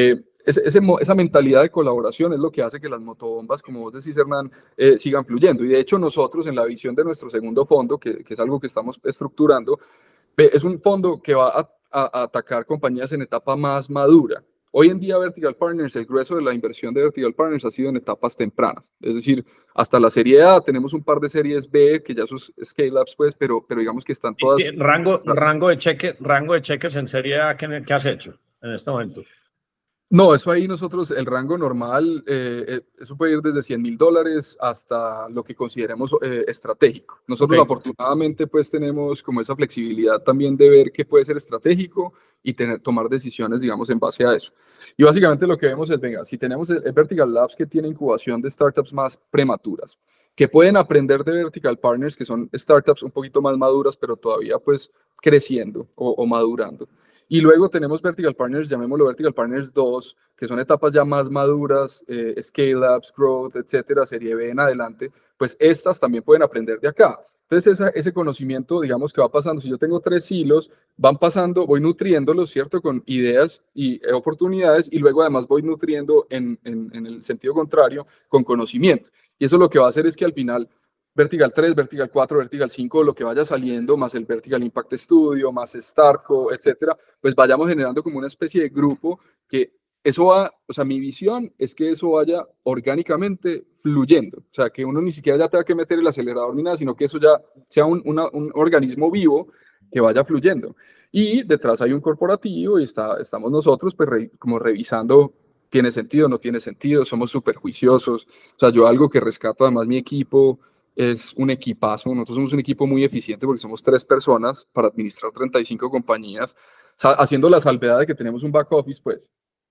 Esa mentalidad de colaboración es lo que hace que las motobombas, como vos decís, Hernán, sigan fluyendo. Y de hecho nosotros en la visión de nuestro segundo fondo, que es algo que estamos estructurando, es un fondo que va a atacar compañías en etapa más madura. Hoy en día Vertical Partners, el grueso de la inversión de Vertical Partners ha sido en etapas tempranas, es decir, hasta la serie A, tenemos un par de series B que ya son scale-ups, pues, pero digamos que están todas... Rango de cheques en serie A, ¿qué has hecho en este momento? No, eso ahí nosotros, el rango normal, eso puede ir desde $100,000 hasta lo que consideremos estratégico. Nosotros afortunadamente pues tenemos como esa flexibilidad también de ver qué puede ser estratégico y tomar decisiones, digamos, en base a eso. Y básicamente lo que vemos es, venga, si tenemos el Vertical Labs que tiene incubación de startups más prematuras, que pueden aprender de Vertical Partners, que son startups un poquito más maduras, pero todavía pues creciendo o madurando. Y luego tenemos Vertical Partners, llamémoslo Vertical Partners 2, que son etapas ya más maduras, Scale-Ups, Growth, etcétera, serie B en adelante, pues estas también pueden aprender de acá. Entonces ese conocimiento, digamos que va pasando, si yo tengo 3 hilos, van pasando, voy nutriéndolos, ¿cierto? Con ideas y oportunidades, y luego además voy nutriendo en el sentido contrario con conocimiento. Y eso lo que va a hacer es que al final Vertical 3, Vertical 4, Vertical 5, lo que vaya saliendo, más el Vertical Impact Studio, más Starco, etcétera, pues vayamos generando como una especie de grupo que eso va, o sea, mi visión es que eso vaya orgánicamente fluyendo, o sea, que uno ni siquiera ya tenga que meter el acelerador ni nada, sino que eso ya sea un organismo vivo que vaya fluyendo. Y detrás hay un corporativo y estamos nosotros pues como revisando, tiene sentido, no tiene sentido, somos súper juiciosos, o sea, yo algo que rescato además mi equipo, es un equipazo. Nosotros somos un equipo muy eficiente porque somos 3 personas para administrar 35 compañías, haciendo la salvedad de que tenemos un back office, pues.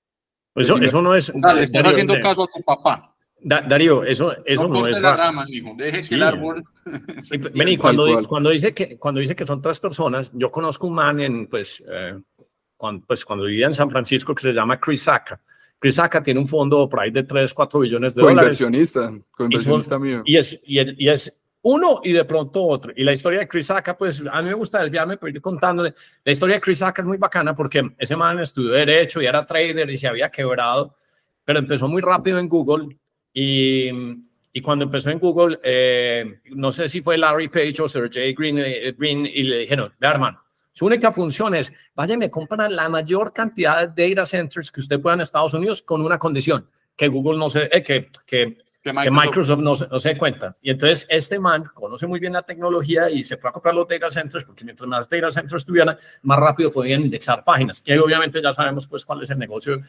Eso no es... Dale, estás haciendo caso a tu papá. Darío, eso no es la rama, hijo. Deje que el árbol... Vení, cuando dice que son 3 personas, yo conozco un man cuando vivía en San Francisco que se llama Chris Sacca. Chris Sacca tiene un fondo por ahí de 3-4 billones de dólares. Coinversionista mío. Y es uno y de pronto otro. Y la historia de Chris Sacca, pues a mí me gusta desviarme, pero ir contándole. La historia de Chris Sacca es muy bacana porque ese man estudió Derecho y era trader y se había quebrado, pero empezó muy rápido en Google y cuando empezó en Google, no sé si fue Larry Page o Sergey Brin y le dijeron, vea hermano, su única función es, vaya y me compran la mayor cantidad de data centers que usted pueda en Estados Unidos con una condición, que Google no se, que que Microsoft no se dé cuenta. Y entonces este man conoce muy bien la tecnología y se fue a comprar los data centers, porque mientras más data centers tuvieran, más rápido podían indexar páginas. Y obviamente ya sabemos pues cuál es el negocio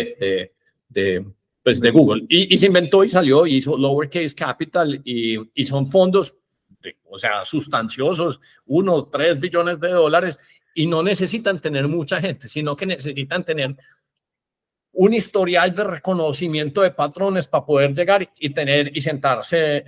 pues, de Google. Y se inventó y salió, hizo Lowercase Capital y son fondos, o sea, sustanciosos, 1, 3 billones de dólares, y no necesitan tener mucha gente, sino que necesitan tener un historial de reconocimiento de patrones para poder llegar y sentarse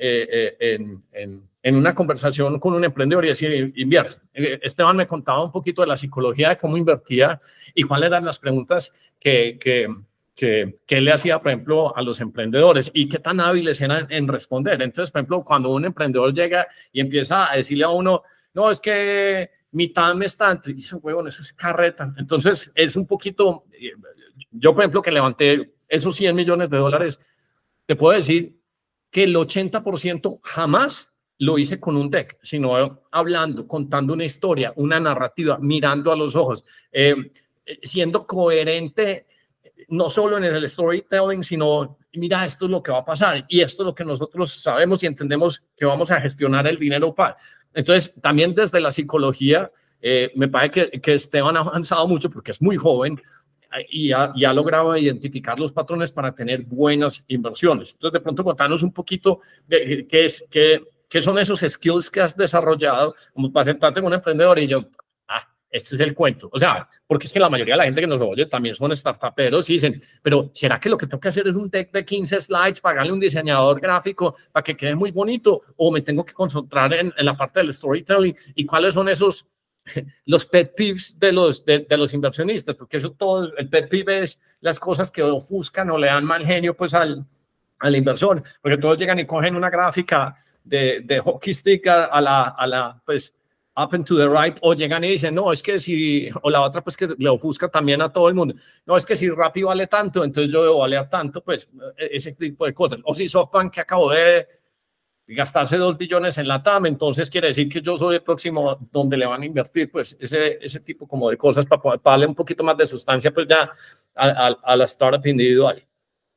en una conversación con un emprendedor y decir, invierto. Esteban me contaba un poquito de la psicología de cómo invertía y cuáles eran las preguntas que él le hacía, por ejemplo, a los emprendedores y qué tan hábiles eran en responder. Entonces, por ejemplo, cuando un emprendedor llega y empieza a decirle a uno, no, es que mi TAM es tanto, y dice, huevón, eso es carreta. Entonces, es un poquito, yo, por ejemplo, que levanté esos 100 millones de dólares, te puedo decir que el 80% jamás lo hice con un deck, sino hablando, contando una historia, una narrativa, mirando a los ojos, siendo coherente, no solo en el storytelling, sino, mira, esto es lo que va a pasar y esto es lo que nosotros sabemos y entendemos que vamos a gestionar el dinero para. Entonces, también desde la psicología, me parece que Esteban ha avanzado mucho porque es muy joven y ha logrado identificar los patrones para tener buenas inversiones. Entonces, de pronto, contanos un poquito de qué son esos skills que has desarrollado como para sentarte con un emprendedor y yo, este es el cuento. O sea, porque es que la mayoría de la gente que nos oye también son startuperos y dicen, pero ¿será que lo que tengo que hacer es un deck de 15 slides, pagarle a un diseñador gráfico para que quede muy bonito? ¿O me tengo que concentrar en la parte del storytelling? ¿Y cuáles son los pet peeves de los inversionistas? Porque eso todo, el pet peeve es las cosas que ofuscan o le dan mal genio pues al inversor. Porque todos llegan y cogen una gráfica de hockey stick a la pues, up and to the right, o llegan y dicen, no, es que si, o la otra, pues que le ofusca también a todo el mundo, no, es que si Rappi vale tanto, entonces yo debo valer tanto, pues ese tipo de cosas. O si SoftBank, que acabó de gastarse 2 billones en la TAM, entonces quiere decir que yo soy el próximo donde le van a invertir, pues ese tipo como de cosas para darle un poquito más de sustancia, pues ya a la startup individual.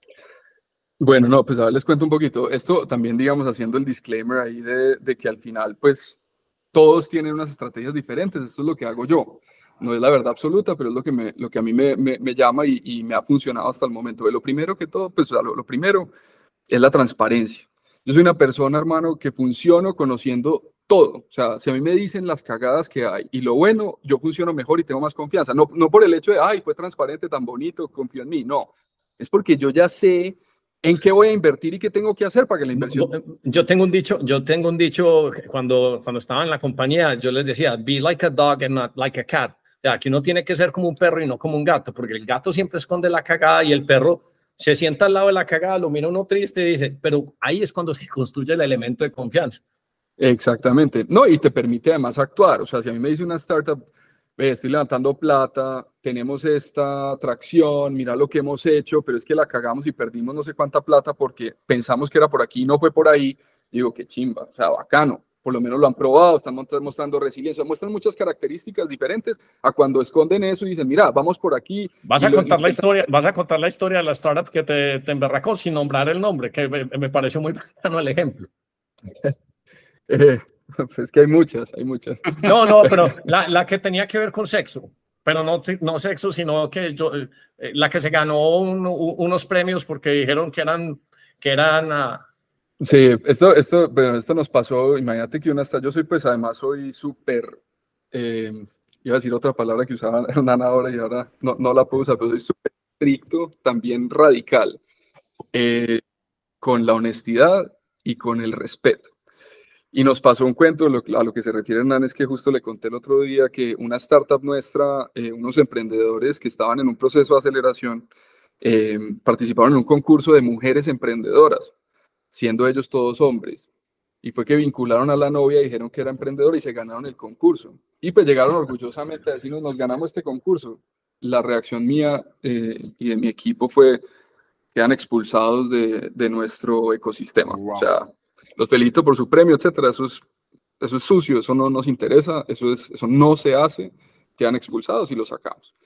Bueno, no, pues a ver, les cuento un poquito. Esto también, digamos, haciendo el disclaimer ahí de que al final, pues, todos tienen unas estrategias diferentes. Esto es lo que hago yo. No es la verdad absoluta, pero es lo que a mí me llama y me ha funcionado hasta el momento. Lo primero que todo, pues lo primero es la transparencia. Yo soy una persona, hermano, que funciono conociendo todo. O sea, si a mí me dicen las cagadas que hay y lo bueno, yo funciono mejor y tengo más confianza. No por el hecho de, ay, fue transparente, tan bonito, confío en mí. No, es porque yo ya sé en qué voy a invertir y qué tengo que hacer para que la inversión... Yo tengo un dicho cuando estaba en la compañía, yo les decía, be like a dog and not like a cat. O sea, que uno tiene que ser como un perro y no como un gato, porque el gato siempre esconde la cagada y el perro se sienta al lado de la cagada, lo mira uno triste y dice, pero ahí es cuando se construye el elemento de confianza. Exactamente. No, y te permite además actuar. O sea, si a mí me dice una startup, estoy levantando plata, tenemos esta atracción, mira lo que hemos hecho, pero es que la cagamos y perdimos no sé cuánta plata porque pensamos que era por aquí y no fue por ahí. Digo, qué chimba, o sea, bacano. Por lo menos lo han probado, están mostrando resiliencia, muestran muchas características diferentes a cuando esconden eso y dicen, mira, vamos por aquí. Vas a contar la historia de la startup que te emberracó sin nombrar el nombre, que me pareció muy bacano el ejemplo. Pues que hay muchas. No, pero la que tenía que ver con sexo, pero no sexo, sino que la que se ganó unos premios porque dijeron que eran Sí, esto nos pasó, imagínate que yo soy súper, iba a decir otra palabra que usaba Hernán ahora y ahora no la puedo usar, pero soy súper estricto, también radical, con la honestidad y con el respeto. Y nos pasó un cuento, a lo que se refiere Hernán, es que justo le conté el otro día que una startup nuestra, unos emprendedores que estaban en un proceso de aceleración, participaron en un concurso de mujeres emprendedoras, siendo ellos todos hombres. Y fue que vincularon a la novia y dijeron que era emprendedora y se ganaron el concurso. Y pues llegaron orgullosamente a decirnos, nos ganamos este concurso. La reacción mía y de mi equipo fue, quedan expulsados de nuestro ecosistema. Wow. O sea, los felicito por su premio, etcétera. Eso es sucio, eso no nos interesa, eso no se hace, quedan expulsados y los sacamos.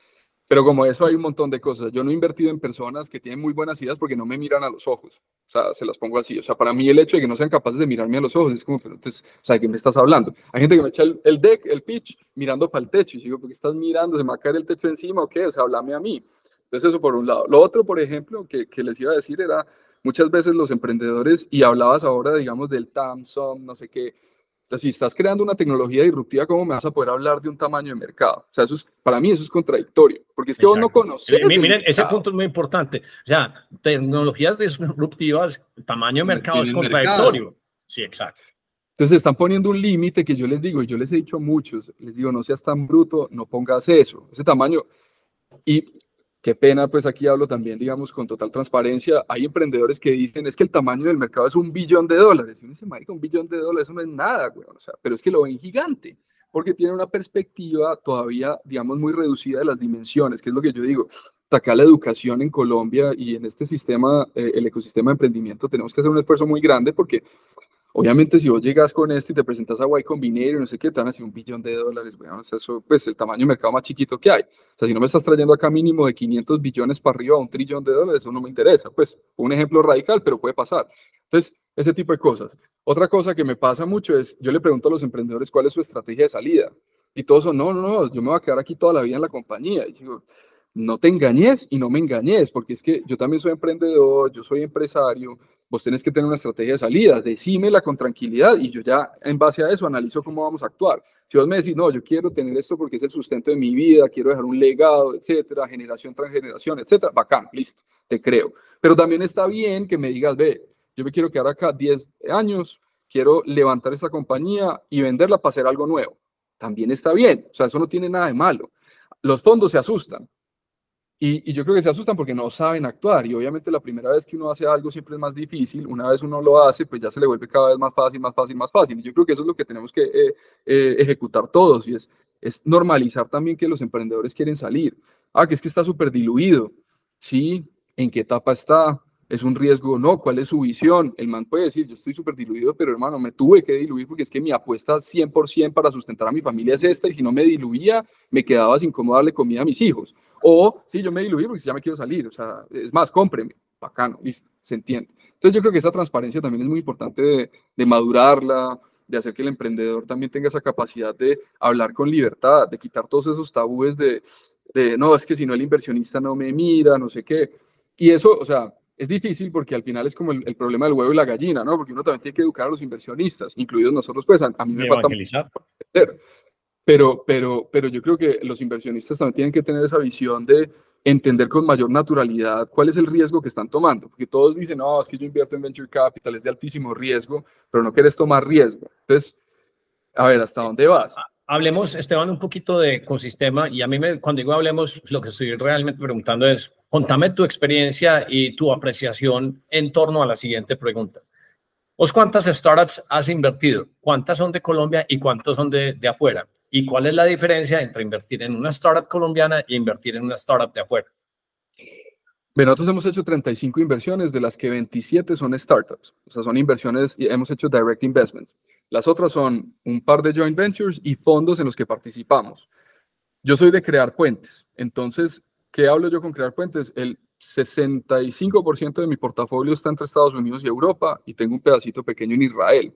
Pero como eso hay un montón de cosas. Yo no he invertido en personas que tienen muy buenas ideas porque no me miran a los ojos. O sea, se las pongo así. O sea, para mí el hecho de que no sean capaces de mirarme a los ojos es como, pero entonces, o sea, ¿de qué me estás hablando? Hay gente que me echa el deck, el pitch, mirando para el techo. Y digo, ¿por qué estás mirando? ¿Se me va a caer el techo encima o qué? O sea, háblame a mí. Entonces, eso por un lado. Lo otro, por ejemplo, que les iba a decir era, muchas veces los emprendedores, y hablabas ahora, digamos, del TAMSOM, no sé qué, sea, si estás creando una tecnología disruptiva, ¿cómo me vas a poder hablar de un tamaño de mercado? O sea, eso es, para mí eso es contradictorio, porque es que vos no conoces Miren, ese punto es muy importante. O sea, tecnologías disruptivas, tamaño de mercado es contradictorio. Mercado. Sí, exacto. Entonces están poniendo un límite que yo les digo, y yo les he dicho a muchos, les digo, no seas tan bruto, no pongas eso, ese tamaño. Y qué pena, pues aquí hablo también, digamos, con total transparencia. Hay emprendedores que dicen, es que el tamaño del mercado es $1 billón. Y uno dice, marica, $1 billón, eso no es nada, güey. O sea, pero es que lo ven gigante, porque tiene una perspectiva todavía, digamos, muy reducida de las dimensiones, que es lo que yo digo. Acá la educación en Colombia y en este sistema, el ecosistema de emprendimiento, tenemos que hacer un esfuerzo muy grande porque obviamente, si vos llegas con esto y te presentas a Y Combinator, no sé qué, te van a decir $1 billón, bueno, o sea, eso, pues el tamaño de mercado más chiquito que hay. O sea, si no me estás trayendo acá mínimo de 500 billones para arriba a $1 trillón, eso no me interesa. Pues, un ejemplo radical, pero puede pasar. Entonces, ese tipo de cosas. Otra cosa que me pasa mucho es, yo le pregunto a los emprendedores cuál es su estrategia de salida. Y todos son, no, yo me voy a quedar aquí toda la vida en la compañía. Y digo, no te engañes y no me engañes, porque es que yo también soy emprendedor, yo soy empresario, vos tenés que tener una estrategia de salida, decímela con tranquilidad y yo ya en base a eso analizo cómo vamos a actuar. Si vos me decís, no, yo quiero tener esto porque es el sustento de mi vida, quiero dejar un legado, etcétera, generación tras generación, etcétera, bacán, listo, te creo. Pero también está bien que me digas, ve, yo me quiero quedar acá 10 años, quiero levantar esta compañía y venderla para hacer algo nuevo. También está bien, o sea, eso no tiene nada de malo. Los fondos se asustan. Y yo creo que se asustan porque no saben actuar y obviamente la primera vez que uno hace algo siempre es más difícil, una vez uno lo hace pues ya se le vuelve cada vez más fácil, más fácil, más fácil y yo creo que eso es lo que tenemos que ejecutar todos y es normalizar también que los emprendedores quieren salir. Que es que está súper diluido, sí, ¿en qué etapa está? ¿Es un riesgo? No, ¿cuál es su visión? El man puede decir, yo estoy súper diluido, pero hermano, me tuve que diluir porque es que mi apuesta 100% para sustentar a mi familia es esta y si no me diluía, me quedaba sin cómo darle comida a mis hijos. O, sí, yo me diluí porque ya me quiero salir, o sea, es más, cómpreme, bacano, listo, se entiende. Entonces yo creo que esa transparencia también es muy importante de madurarla, de hacer que el emprendedor también tenga esa capacidad de hablar con libertad, de quitar todos esos tabúes de no, es que si no el inversionista no me mira, no sé qué. Y eso, o sea, es difícil porque al final es como el problema del huevo y la gallina, ¿no? Porque uno también tiene que educar a los inversionistas, incluidos nosotros, pues a mí me falta pero yo creo que los inversionistas también tienen que tener esa visión de entender con mayor naturalidad cuál es el riesgo que están tomando, porque todos dicen, no, es que yo invierto en venture capital, es de altísimo riesgo, pero no quieres tomar riesgo. Entonces, a ver, ¿hasta dónde vas? Hablemos, Esteban, un poquito de ecosistema y a mí cuando digo hablemos, lo que estoy realmente preguntando es, contame tu experiencia y tu apreciación en torno a la siguiente pregunta. ¿Vos cuántas startups has invertido? ¿Cuántas son de Colombia y cuántas son de afuera? ¿Y cuál es la diferencia entre invertir en una startup colombiana e invertir en una startup de afuera? Bien, nosotros hemos hecho 35 inversiones, de las que 27 son startups, o sea, son inversiones y hemos hecho direct investments. Las otras son un par de joint ventures y fondos en los que participamos. Yo soy de crear puentes, entonces, ¿qué hablo yo con crear puentes? El 65% de mi portafolio está entre Estados Unidos y Europa y tengo un pedacito pequeño en Israel.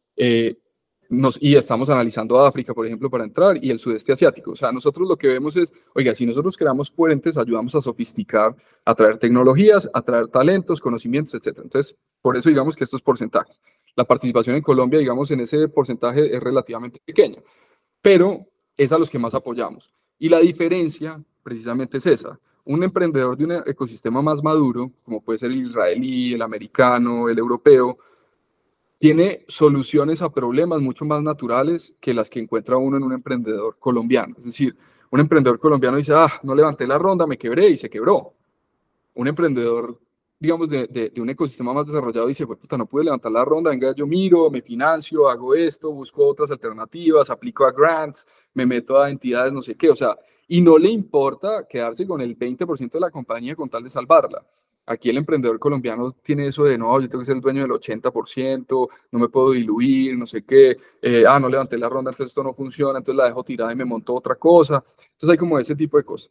Y estamos analizando África, por ejemplo, para entrar y el sudeste asiático. O sea, nosotros lo que vemos es, oiga, si nosotros creamos puentes, ayudamos a sofisticar, a traer tecnologías, a traer talentos, conocimientos, etc. Entonces, por eso digamos que estos porcentajes. La participación en Colombia, digamos, en ese porcentaje es relativamente pequeña, pero es a los que más apoyamos. Y la diferencia precisamente es esa. Un emprendedor de un ecosistema más maduro, como puede ser el israelí, el americano, el europeo, tiene soluciones a problemas mucho más naturales que las que encuentra uno en un emprendedor colombiano. Es decir, un emprendedor colombiano dice, no levanté la ronda, me quebré y se quebró. Un emprendedor, digamos, de un ecosistema más desarrollado dice, puta, no pude levantar la ronda, venga, yo miro, me financio, hago esto, busco otras alternativas, aplico a grants, me meto a entidades, no sé qué, o sea, y no le importa quedarse con el 20% de la compañía con tal de salvarla. Aquí el emprendedor colombiano tiene eso de, no, yo tengo que ser el dueño del 80%, no me puedo diluir, no sé qué, no levanté la ronda, entonces esto no funciona, entonces la dejo tirada y me monto otra cosa. Entonces hay como ese tipo de cosas.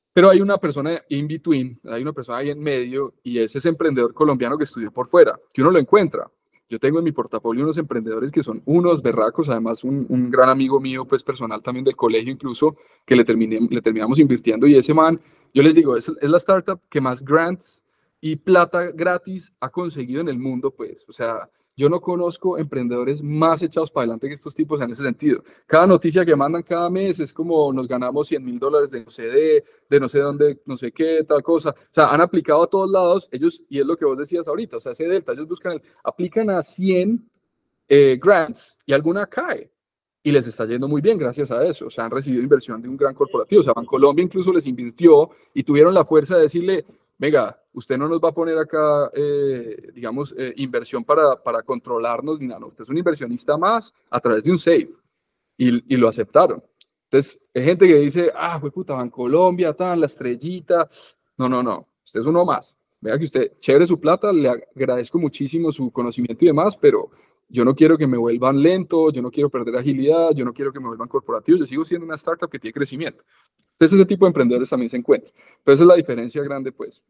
Pero hay una persona in between, hay una persona ahí en medio, y es ese emprendedor colombiano que estudió por fuera, que uno lo encuentra. Yo tengo en mi portafolio unos emprendedores que son unos berracos, además un gran amigo mío, pues personal también del colegio incluso, que le terminamos invirtiendo, y ese man, yo les digo, es la startup que más grants y plata gratis ha conseguido en el mundo, pues, o sea, yo no conozco emprendedores más echados para adelante que estos tipos en ese sentido. Cada noticia que mandan cada mes es como nos ganamos $100.000 de no sé de no sé dónde, no sé qué, tal cosa. O sea, han aplicado a todos lados ellos, y es lo que vos decías ahorita, o sea, ese delta, ellos aplican a 100 grants y alguna cae. Y les está yendo muy bien gracias a eso. O sea, han recibido inversión de un gran corporativo. O sea, Bancolombia incluso les invirtió y tuvieron la fuerza de decirle, venga, usted no nos va a poner acá, digamos, inversión para controlarnos ni nada. Usted es un inversionista más a través de un SAFE. Y lo aceptaron. Entonces, hay gente que dice, fue puta, Bancolombia, tan, la estrellita. No, no, no. Usted es uno más. Vea que usted, chévere su plata, le agradezco muchísimo su conocimiento y demás, pero yo no quiero que me vuelvan lento, yo no quiero perder agilidad, yo no quiero que me vuelvan corporativo, yo sigo siendo una startup que tiene crecimiento. Entonces, ese tipo de emprendedores también se encuentran. Pero esa es la diferencia grande, pues.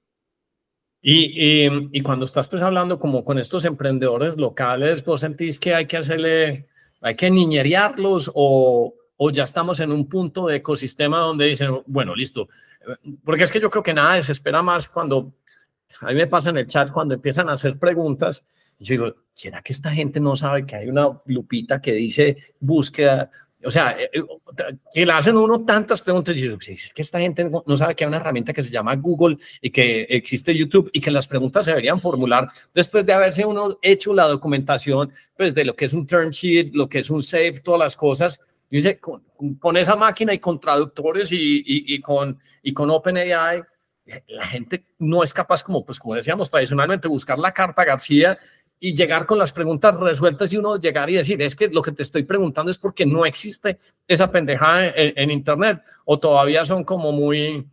Y cuando estás pues hablando como con estos emprendedores locales, ¿vos sentís que hay que niñerearlos o ya estamos en un punto de ecosistema donde dicen, bueno, listo? Porque es que yo creo que nada desespera más cuando, a mí me pasa en el chat, cuando empiezan a hacer preguntas, yo digo, ¿será que esta gente no sabe que hay una lupita que dice búsqueda? O sea, que le hacen a uno tantas preguntas y yo digo, es que esta gente no sabe que hay una herramienta que se llama Google y que existe YouTube y que las preguntas se deberían formular después de haberse uno hecho la documentación, pues de lo que es un term sheet, lo que es un SAFE, todas las cosas. Dice, con esa máquina y con traductores y con OpenAI, la gente no es capaz, como decíamos tradicionalmente, buscar la carta García y llegar con las preguntas resueltas y uno llegar y decir, es que lo que te estoy preguntando es porque no existe esa pendejada en Internet, o todavía son como muy,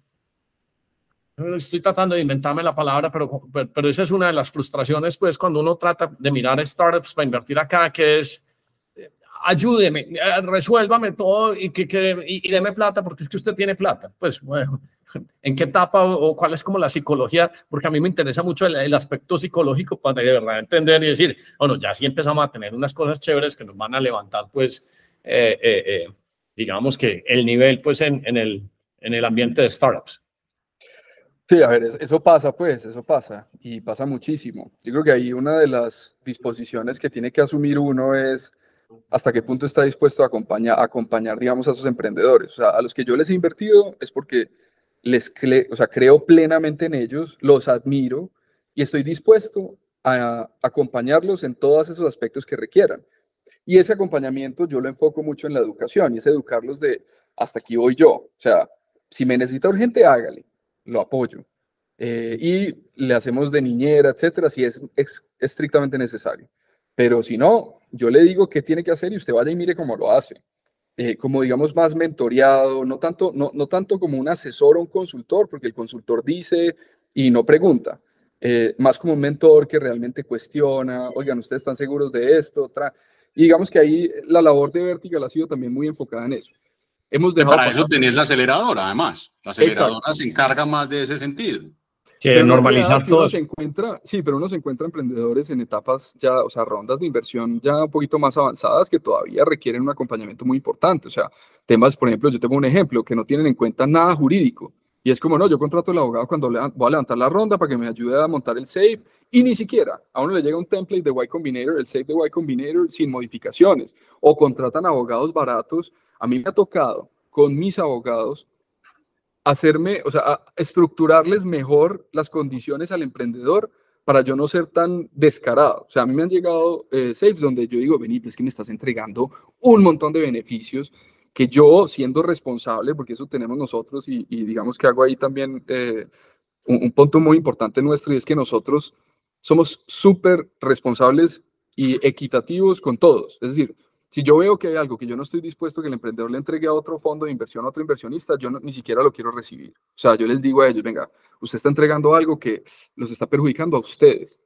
estoy tratando de inventarme la palabra, pero esa es una de las frustraciones, pues, cuando uno trata de mirar startups para invertir acá, que es, ayúdeme, resuélvame todo y deme plata porque es que usted tiene plata. Pues, bueno, ¿en qué etapa o cuál es como la psicología? Porque a mí me interesa mucho el aspecto psicológico para de verdad entender y decir, bueno, ya sí empezamos a tener unas cosas chéveres que nos van a levantar, pues, digamos que el nivel, pues, en el ambiente de startups. Sí, a ver, eso pasa, pues, eso pasa, y pasa muchísimo. Yo creo que ahí una de las disposiciones que tiene que asumir uno es hasta qué punto está dispuesto a acompañar, digamos, a sus emprendedores. O sea, a los que yo les he invertido es porque o sea, creo plenamente en ellos, los admiro y estoy dispuesto a acompañarlos en todos esos aspectos que requieran. Y ese acompañamiento yo lo enfoco mucho en la educación y es educarlos de hasta aquí voy yo. O sea, si me necesita urgente, hágale, lo apoyo. Y le hacemos de niñera, etcétera, si es estrictamente necesario. Pero si no, yo le digo qué tiene que hacer y usted vaya y mire cómo lo hace. Como digamos más mentoreado, no tanto como un asesor o un consultor, porque el consultor dice y no pregunta. Más como un mentor que realmente cuestiona, oigan, ¿ustedes están seguros de esto? Y digamos que ahí la labor de Vertical ha sido también muy enfocada en eso. Hemos dejado para eso tenés la aceleradora, además. La aceleradora Exacto. se encarga más de ese sentido. Que normalizar todo. Sí, pero uno se encuentra emprendedores en etapas ya, o sea, rondas de inversión ya un poquito más avanzadas que todavía requieren un acompañamiento muy importante. O sea, temas, por ejemplo, yo tengo un ejemplo que no tienen en cuenta nada jurídico. Y es como, no, yo contrato al abogado cuando voy a levantar la ronda para que me ayude a montar el SAFE y ni siquiera a uno le llega un template de Y Combinator, el SAFE de Y Combinator sin modificaciones. O contratan abogados baratos. A mí me ha tocado con mis abogados o sea, a estructurarles mejor las condiciones al emprendedor para yo no ser tan descarado. O sea, a mí me han llegado safes donde yo digo, vení, es que me estás entregando un montón de beneficios que yo, siendo responsable, porque eso tenemos nosotros, y digamos que hago ahí también un punto muy importante nuestro, y es que nosotros somos súper responsables y equitativos con todos. Es decir, si yo veo que hay algo que yo no estoy dispuesto que el emprendedor le entregue a otro fondo de inversión, a otro inversionista, yo ni siquiera lo quiero recibir. O sea, yo les digo a ellos, venga, usted está entregando algo que los está perjudicando a ustedes.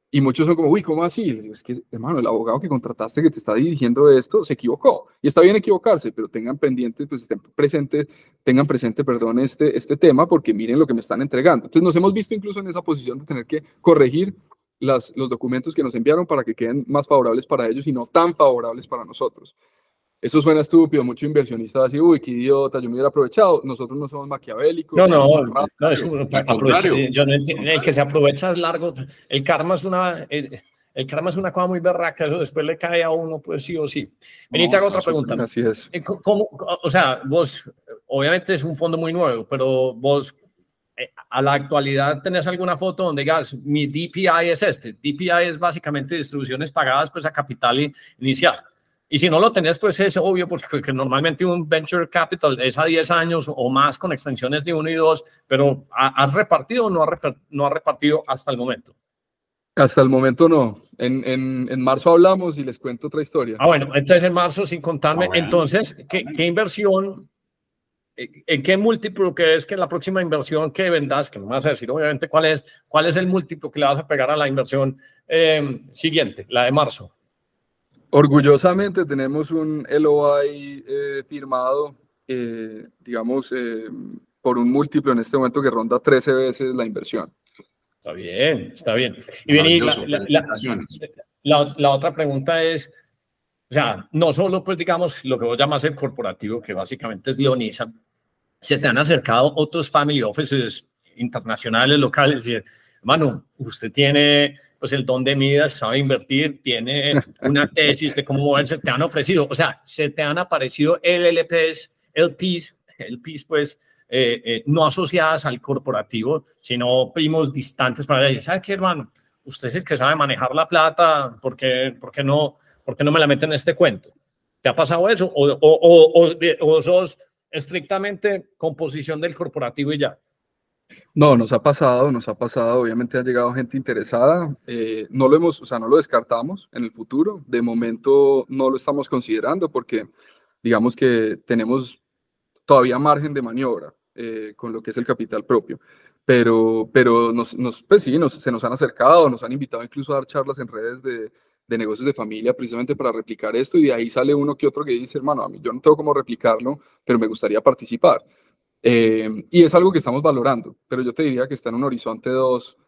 Y muchos son como, uy, ¿cómo así? Les digo, es que, hermano, el abogado que contrataste que te está dirigiendo esto se equivocó. Y está bien equivocarse, pero tengan pendiente, pues tengan presente, perdón, este tema, porque miren lo que me están entregando. Entonces nos hemos visto incluso en esa posición de tener que corregir los documentos que nos enviaron para que queden más favorables para ellos y no tan favorables para nosotros. Eso suena estúpido, mucho inversionista va a decir, uy, qué idiota, yo me hubiera aprovechado. Nosotros no somos maquiavélicos. No, es yo no entiendo, el que se aprovecha es largo, el karma es una cosa muy berraca, eso después le cae a uno, pues sí o sí. Vení, te hago otra pregunta. Así es. O sea, vos, obviamente es un fondo muy nuevo, pero vos, a la actualidad, ¿tenés alguna foto donde digas, mi DPI es este? DPI es básicamente distribuciones pagadas pues a capital inicial. Y si no lo tenés, pues es obvio, porque normalmente un venture capital es a 10 años o más con extensiones de 1 y 2, pero ¿has repartido o no has repartido hasta el momento? Hasta el momento no. En marzo hablamos y les cuento otra historia. Bueno, entonces en marzo, sin contarme, entonces, ¿qué inversión, en qué múltiplo crees que en la próxima inversión que vendas, que no me vas a decir obviamente cuál es el múltiplo que le vas a pegar a la inversión siguiente, la de marzo? Orgullosamente tenemos un LOI firmado, digamos, por un múltiplo en este momento que ronda 13 veces la inversión. Está bien, está bien. Y vení, la otra pregunta es, o sea, no solo, pues, digamos, lo que vos llamas el corporativo, que básicamente es Leonisa, se te han acercado otros family offices internacionales, locales, y, hermano, usted tiene pues el don de Midas, sabe invertir, tiene una tesis de cómo moverse, te han ofrecido, o sea, se te han aparecido LPs pues no asociadas al corporativo, sino primos distantes para decir, ¿sabe qué, hermano? Usted es el que sabe manejar la plata, ¿por qué no me la meten en este cuento? ¿Te ha pasado eso? ¿O sos estrictamente composición del corporativo y ya? No, nos ha pasado, obviamente ha llegado gente interesada, no lo descartamos en el futuro, de momento no lo estamos considerando porque digamos que tenemos todavía margen de maniobra con lo que es el capital propio, pero pues sí, se nos han acercado, nos han invitado incluso a dar charlas en redes de negocios de familia precisamente para replicar esto y de ahí sale uno que otro que dice, hermano, a mí yo no tengo cómo replicarlo, pero me gustaría participar. Y es algo que estamos valorando, pero yo te diría que está en un horizonte 2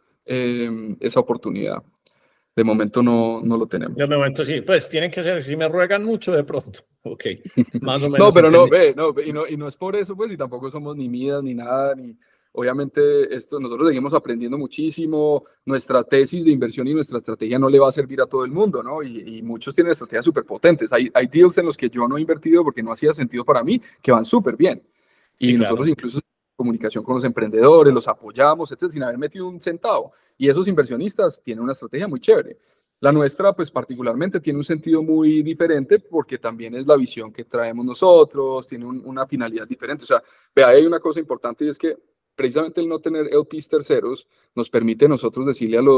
esa oportunidad. De momento no lo tenemos. De momento sí, pues tienen que ser, si me ruegan mucho de pronto, ok, más o menos. No, pero y no es por eso, pues, y tampoco somos ni Midas ni nada, obviamente nosotros seguimos aprendiendo muchísimo, nuestra tesis de inversión y nuestra estrategia no le va a servir a todo el mundo, ¿no? Y muchos tienen estrategias súper potentes. Hay deals en los que yo no he invertido porque no hacía sentido para mí, que van súper bien. Y sí, nosotros claro. Incluso en comunicación con los emprendedores, los apoyamos, etcétera, sin haber metido un centavo. Y esos inversionistas tienen una estrategia muy chévere. La nuestra, pues particularmente, tiene un sentido muy diferente porque también es la visión que traemos nosotros, tiene una finalidad diferente. O sea, vea, hay una cosa importante y es que precisamente el no tener LPs terceros nos permite a nosotros decirle a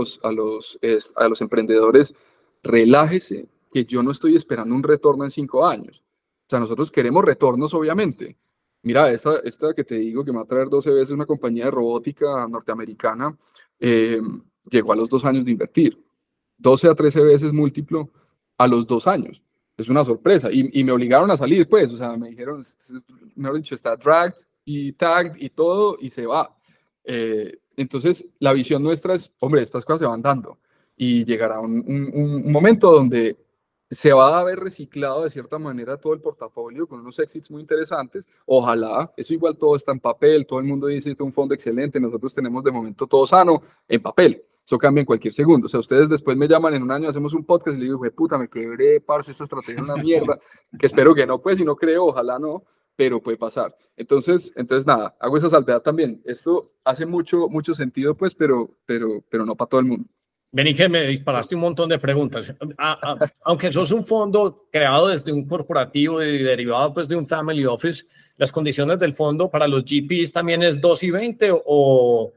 los emprendedores, relájese, que yo no estoy esperando un retorno en 5 años. O sea, nosotros queremos retornos, obviamente. Mira, esta que te digo que me va a traer 12 veces una compañía de robótica norteamericana, llegó a los 2 años de invertir. 12 a 13 veces múltiplo a los 2 años. Es una sorpresa. Y me obligaron a salir, pues. O sea, me dijeron, mejor dicho, está dragged y tagged y todo, y se va. Entonces, la visión nuestra es, hombre, estas cosas se van dando. Y llegará un momento donde se va a haber reciclado de cierta manera todo el portafolio con unos exits muy interesantes. Ojalá, eso igual todo está en papel, todo el mundo dice que es un fondo excelente, nosotros tenemos de momento todo sano en papel. Eso cambia en cualquier segundo. O sea, ustedes después me llaman en un año, hacemos un podcast y le digo, güey, puta, me quebré, parce, esta estrategia es una mierda, que espero que no, pues, y no creo, ojalá no, pero puede pasar. Entonces nada, hago esa salvedad también. Esto hace mucho sentido, pues, pero no para todo el mundo. Vení que me disparaste un montón de preguntas. Aunque sos un fondo creado desde un corporativo y derivado pues de un family office, ¿las condiciones del fondo para los GPs también es 2 y 20 o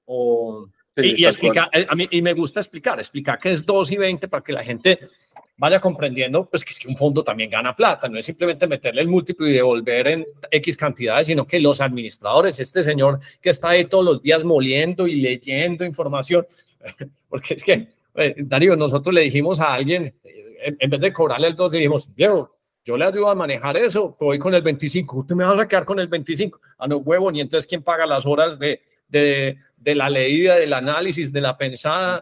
sí, y explica, y me gusta explicar que es 2 y 20 para que la gente vaya comprendiendo pues que es que un fondo también gana plata, no es simplemente meterle el múltiplo y devolver en X cantidades, sino que los administradores, este señor que está ahí todos los días moliendo y leyendo información, porque es que Darío, nosotros le dijimos a alguien, en vez de cobrarle el 2, le dijimos, Diego, yo le ayudo a manejar eso, voy con el 25, usted me va a quedar con el 25. Ah, no, huevo, y entonces, ¿quién paga las horas de la leída, del análisis, de la pensada?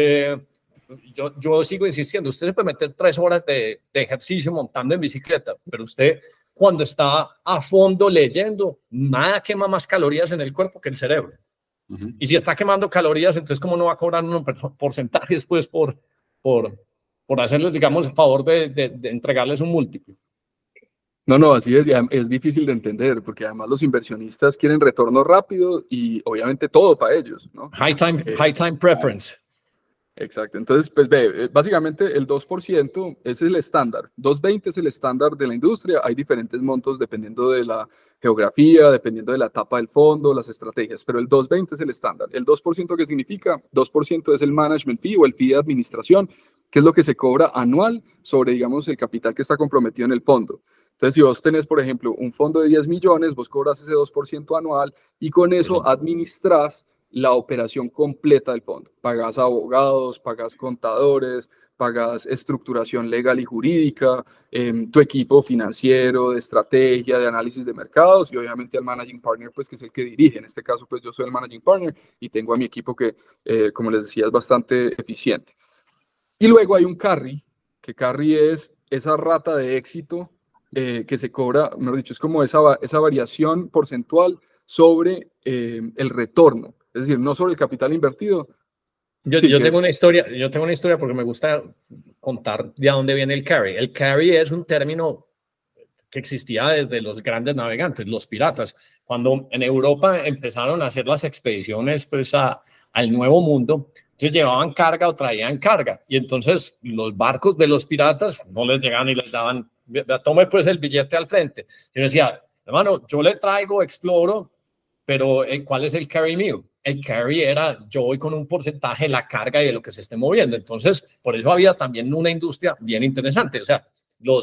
Yo sigo insistiendo, usted se puede meter 3 horas de ejercicio montando en bicicleta, pero usted, cuando está a fondo leyendo, nada quema más calorías en el cuerpo que el cerebro. Y si está quemando calorías, entonces, ¿cómo no va a cobrar un porcentaje después por hacerles, digamos, el favor de entregarles un múltiplo? No, así es difícil de entender, porque además los inversionistas quieren retorno rápido y obviamente todo para ellos, ¿no? High time preference. Exacto, entonces, pues ve, básicamente el 2% es el estándar, 2.20 es el estándar de la industria, hay diferentes montos dependiendo de la geografía, dependiendo de la etapa del fondo, las estrategias, pero el 2.20 es el estándar. ¿El 2% qué significa? 2% es el management fee o el fee de administración, que es lo que se cobra anual sobre, digamos, el capital que está comprometido en el fondo. Entonces, si vos tenés, por ejemplo, un fondo de 10 millones, vos cobras ese 2% anual y con eso administras la operación completa del fondo. Pagas abogados, pagas contadores, pagas estructuración legal y jurídica, tu equipo financiero, de estrategia, de análisis de mercados y obviamente al managing partner, pues que es el que dirige. En este caso, pues yo soy el managing partner y tengo a mi equipo que, como les decía, es bastante eficiente. Y luego hay un carry, que carry es esa rata de éxito que se cobra, mejor dicho, es como esa variación porcentual sobre el retorno. Es decir, no sobre el capital invertido. Yo tengo una historia porque me gusta contar de dónde viene el carry. El carry es un término que existía desde los grandes navegantes, los piratas. Cuando en Europa empezaron a hacer las expediciones pues, al Nuevo Mundo, entonces llevaban carga o traían carga. Y entonces los barcos de los piratas no les llegaban y les daban, tome pues el billete al frente. Yo decía, hermano, yo le traigo, exploro, pero ¿cuál es el carry mío? El carry era, yo voy con un porcentaje de la carga y de lo que se esté moviendo. Entonces, por eso había también una industria bien interesante. O sea,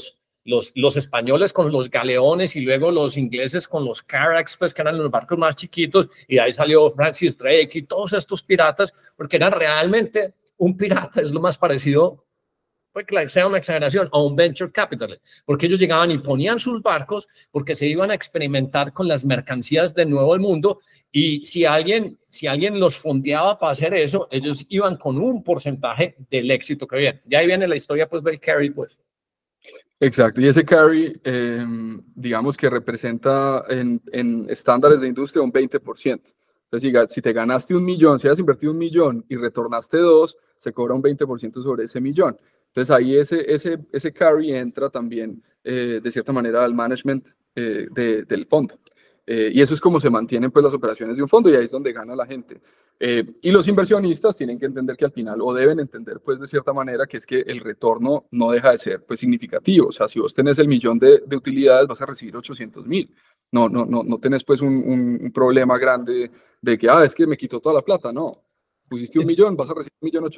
los españoles con los galeones y luego los ingleses con los carracks, pues que eran los barcos más chiquitos, y de ahí salió Francis Drake y todos estos piratas, porque eran realmente un pirata, es lo más parecido, pues que sea una exageración, a un venture capitalist, porque ellos llegaban y ponían sus barcos porque se iban a experimentar con las mercancías del nuevo mundo, y si alguien los fondeaba para hacer eso, ellos iban con un porcentaje del éxito que había. Y ahí viene la historia pues del carry, pues. Exacto, y ese carry, digamos que representa en estándares de industria un 20%. Entonces, si te ganaste 1 millón, si has invertido 1 millón y retornaste 2, se cobra un 20% sobre ese millón. Entonces, ahí ese carry entra también, de cierta manera, al management del fondo. Y eso es como se mantienen pues, las operaciones de un fondo y ahí es donde gana la gente. Y los inversionistas tienen que entender que al final, o deben entender pues de cierta manera, que es que el retorno no deja de ser pues significativo. O sea, si vos tenés el millón de utilidades, vas a recibir 800.000. No tenés pues un problema grande de que, es que me quitó toda la plata. No, pusiste 1 millón, vas a recibir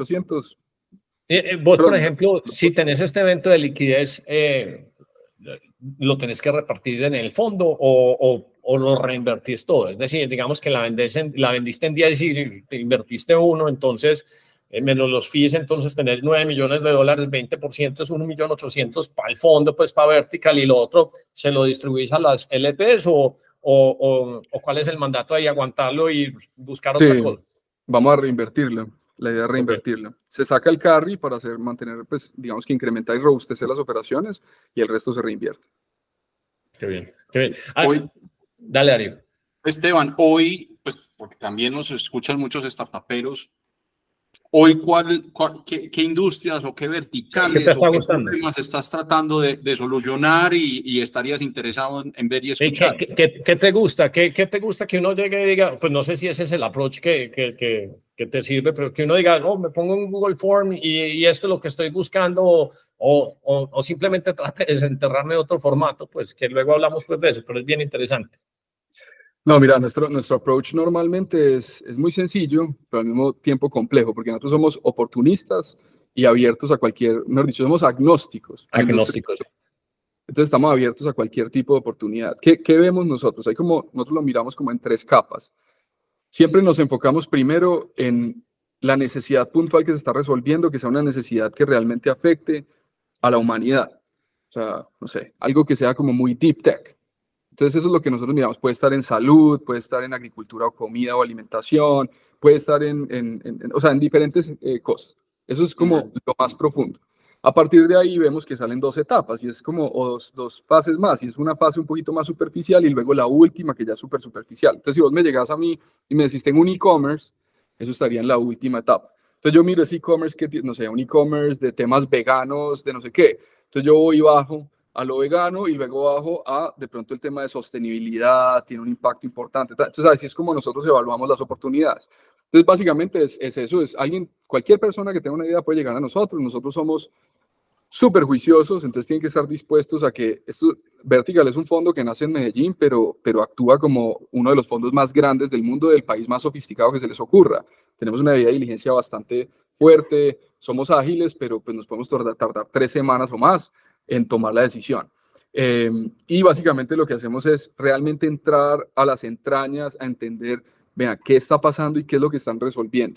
1.800.000. Vos, por ejemplo, si tenés este evento de liquidez, ¿lo tenés que repartir en el fondo o lo reinvertís todo? Es decir, digamos que la vendiste en 10 y te invertiste 1, entonces, menos los fees, entonces tenés $9 millones, 20% es 1.800.000 para el fondo, pues para Vertical, y lo otro se lo distribuís a las LPs o ¿cuál es el mandato ahí? ¿Aguantarlo y buscar otra cosa? Vamos a reinvertirlo. La idea es reinvertirlo. Okay. Se saca el carry para mantener, pues, digamos que incrementar y robustecer las operaciones y el resto se reinvierte. Qué bien, qué bien. Dale, Darío. Esteban, hoy, pues, porque también nos escuchan muchos startuperos, hoy, ¿qué industrias o qué verticales o qué problemas estás tratando de solucionar y estarías interesado en ver y escuchar? ¿Qué te gusta? ¿Qué te gusta que uno llegue y diga, pues no sé si ese es el approach que te sirve, pero que uno diga, me pongo en Google Form y esto es lo que estoy buscando, o simplemente trate de desenterrarme de otro formato, pues que luego hablamos pues de eso, pero es bien interesante. No, mira, nuestro approach normalmente es muy sencillo, pero al mismo tiempo complejo, porque nosotros somos oportunistas y abiertos a mejor dicho, somos agnósticos. Agnósticos. Entonces estamos abiertos a cualquier tipo de oportunidad. ¿Qué vemos nosotros? Nosotros lo miramos como en 3 capas. Siempre nos enfocamos primero en la necesidad puntual que se está resolviendo, que sea una necesidad que realmente afecte a la humanidad. O sea, no sé, algo que sea como muy deep tech. Entonces eso es lo que nosotros miramos. Puede estar en salud, puede estar en agricultura o comida o alimentación, puede estar o sea, en diferentes cosas. Eso es como lo más profundo. A partir de ahí vemos que salen dos etapas y es como dos fases más. Y es una fase un poquito más superficial y luego la última que ya es súper superficial. Entonces si vos me llegas a mí y me decís tengo un e-commerce, eso estaría en la última etapa. Entonces yo miro ese e-commerce que, no sé, un e-commerce de temas veganos, de no sé qué. Entonces yo voy y bajo a lo vegano y luego bajo a de pronto el tema de sostenibilidad, tiene un impacto importante. Entonces así es como nosotros evaluamos las oportunidades. Entonces básicamente es eso, es alguien, cualquier persona que tenga una idea puede llegar a nosotros, nosotros somos súper juiciosos, entonces tienen que estar dispuestos a que esto, Vertical es un fondo que nace en Medellín, pero actúa como uno de los fondos más grandes del mundo, del país más sofisticado que se les ocurra. Tenemos una debida diligencia bastante fuerte, somos ágiles, pero pues nos podemos tardar 3 semanas o más en tomar la decisión. Y básicamente lo que hacemos es realmente entrar a las entrañas, a entender, vean, qué está pasando y qué es lo que están resolviendo.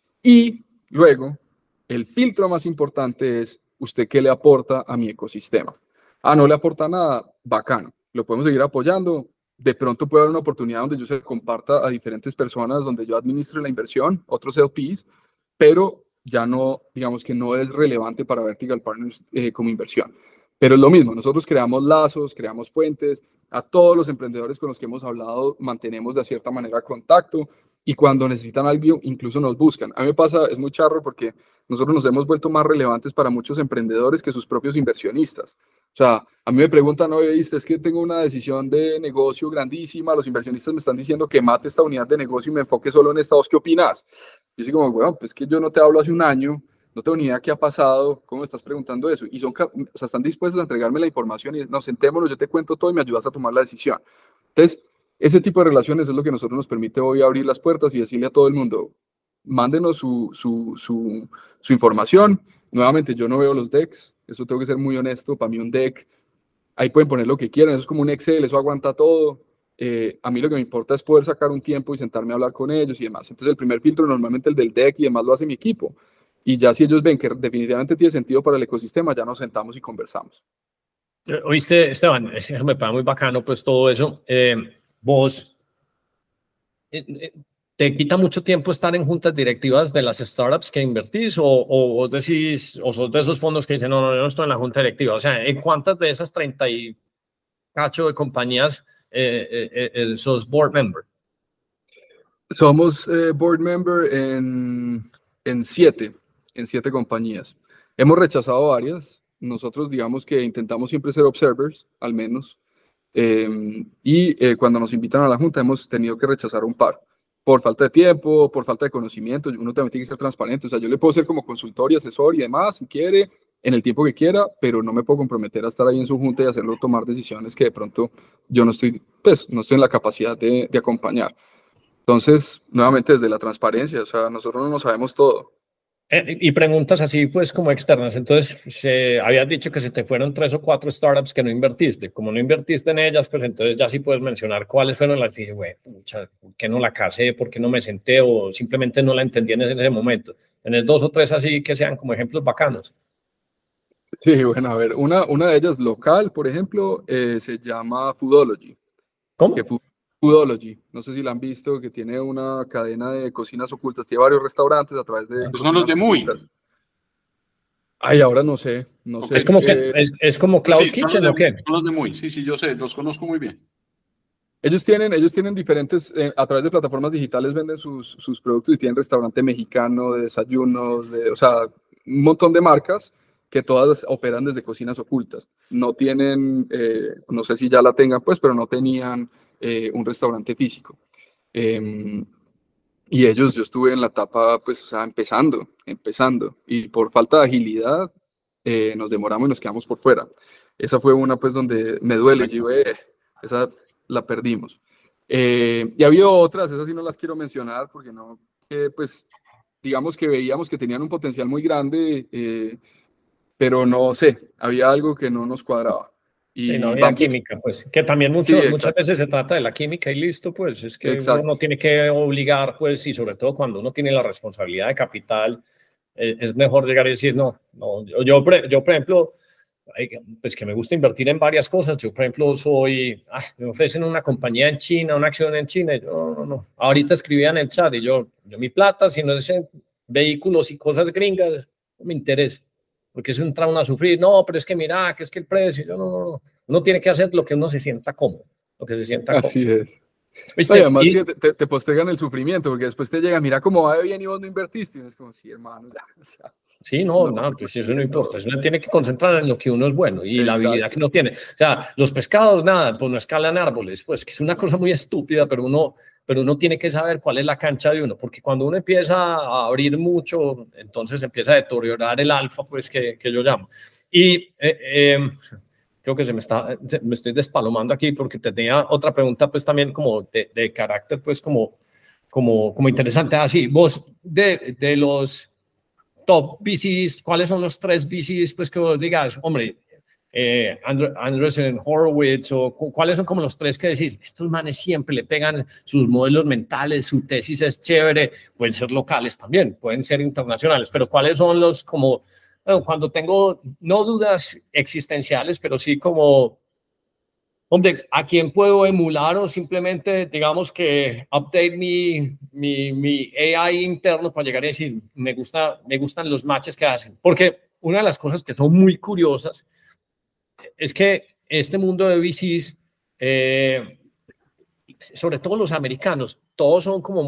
Y luego, el filtro más importante es, ¿usted qué le aporta a mi ecosistema? Ah, no le aporta nada, bacano, lo podemos seguir apoyando. De pronto puede haber una oportunidad donde yo se comparta a diferentes personas, donde yo administre la inversión, otros LPs, pero ya no, digamos que no es relevante para Vertical Partners como inversión. Pero es lo mismo, nosotros creamos lazos, creamos puentes, a todos los emprendedores con los que hemos hablado mantenemos de cierta manera contacto y cuando necesitan algo incluso nos buscan. A mí me pasa, es muy charro porque nosotros nos hemos vuelto más relevantes para muchos emprendedores que sus propios inversionistas. O sea, a mí me preguntan, oye, viste, es que tengo una decisión de negocio grandísima, los inversionistas me están diciendo que mate esta unidad de negocio y me enfoque solo en esta, ¿vos qué opinas? Yo digo, bueno, pues que yo no te hablo hace un año, no tengo ni idea qué ha pasado, ¿cómo me estás preguntando eso? Y o sea, están dispuestos a entregarme la información y nos sentémonos, yo te cuento todo y me ayudas a tomar la decisión. Entonces, ese tipo de relaciones es lo que a nosotros nos permite hoy abrir las puertas y decirle a todo el mundo, mándenos su información. Nuevamente, yo no veo los decks, eso tengo que ser muy honesto, para mí un deck, ahí pueden poner lo que quieran, eso es como un Excel, eso aguanta todo. A mí lo que me importa es poder sacar un tiempo y sentarme a hablar con ellos y demás. Entonces el primer filtro normalmente el del deck y demás lo hace mi equipo. Y ya si ellos ven que definitivamente tiene sentido para el ecosistema, ya nos sentamos y conversamos. Oíste, Esteban, me parece muy bacano pues todo eso. Vos, ¿te quita mucho tiempo estar en juntas directivas de las startups que invertís o vos decís, o sos de esos fondos que dicen, no, no, yo no estoy en la junta directiva? O sea, ¿en cuántas de esas 30 y cacho de compañías sos board member? Somos board member en 7 compañías. Hemos rechazado varias. Nosotros digamos que intentamos siempre ser observers, al menos. Cuando nos invitan a la junta hemos tenido que rechazar un par. Por falta de tiempo, por falta de conocimiento. Uno también tiene que ser transparente. O sea, yo le puedo ser como consultor y asesor y demás, si quiere, en el tiempo que quiera, pero no me puedo comprometer a estar ahí en su junta y hacerlo tomar decisiones que de pronto yo no estoy, pues, no estoy en la capacidad de acompañar. Entonces, nuevamente desde la transparencia, o sea, nosotros no sabemos todo. Y preguntas así, pues, como externas. Entonces, habías dicho que se te fueron 3 o 4 startups que no invertiste. Como no invertiste en ellas, pues entonces ya sí puedes mencionar cuáles fueron las que dije, güey, pucha, ¿por qué no la casé? ¿Por qué no me senté? O simplemente no la entendí en ese momento. Tenés 2 o 3 así que sean como ejemplos bacanos. Sí, bueno, a ver, una de ellas local, por ejemplo, se llama Foodology. ¿Cómo? Que Foodology, no sé si la han visto, que tiene una cadena de cocinas ocultas, tiene varios restaurantes a través de Son los de Muy. ocultas. Ay, ahora no sé, no sé. Es como que es como Cloud Sí, Kitchen, ¿o qué? son los de Muy, sí, sí, yo sé, los conozco muy bien. Ellos tienen diferentes, a través de plataformas digitales venden sus productos y tienen restaurante mexicano, de desayunos, o sea, un montón de marcas que todas operan desde cocinas ocultas. No tienen, no sé si ya la tengan pues, pero no tenían un restaurante físico. Y yo estuve en la etapa, pues, o sea, empezando, y por falta de agilidad nos demoramos y nos quedamos por fuera. Esa fue una, pues, donde me duele, yo esa la perdimos. Y ha habido otras, esas sí no las quiero mencionar porque no, pues, digamos que veíamos que tenían un potencial muy grande, pero no sé, había algo que no nos cuadraba. Y no había química, pues, que también muchas veces se trata de la química y listo, pues, es que uno no tiene que obligar, pues, y sobre todo cuando uno tiene la responsabilidad de capital, es mejor llegar y decir, no, yo por ejemplo, pues que me gusta invertir en varias cosas, yo por ejemplo me ofrecen una compañía en China, una acción en China, y yo no, ahorita escribía en el chat y yo mi plata, si no es en vehículos y cosas gringas, no me interesa. Porque es un trauma a sufrir, no, pero es que mira, que es que el precio, no, uno tiene que hacer lo que uno se sienta cómodo, lo que se sienta cómodo. Así es. ¿Viste? No, y además te postergan el sufrimiento, porque después te llega, mira cómo va de bien y vos no invertiste, y es como, sí, hermano, ya, o sea, sí, no, pues eso no importa, uno tiene que concentrar en lo que uno es bueno y la habilidad que uno tiene. O sea, los pescados, nada, pues no escalan árboles, pues que es una cosa muy estúpida, pero uno tiene que saber cuál es la cancha de uno, porque cuando uno empieza a abrir mucho, entonces empieza a deteriorar el alfa, pues que yo llamo. Y creo que me estoy despalomando aquí porque tenía otra pregunta, pues también como de carácter, pues como interesante. Así, vos de los top VCs, ¿cuáles son los 3 VCs, pues que vos digas, hombre, Andreessen Horowitz, o cuáles son como los 3 que decís, estos manes siempre le pegan sus modelos mentales, su tesis es chévere, pueden ser locales también, pueden ser internacionales, pero cuáles son los como, bueno, cuando tengo no dudas existenciales, pero sí como, hombre, ¿a quién puedo emular o simplemente, digamos que update mi AI interno para llegar a decir, me gustan los matches que hacen? Porque una de las cosas que son muy curiosas es que este mundo de VCs, sobre todo los americanos, todos son como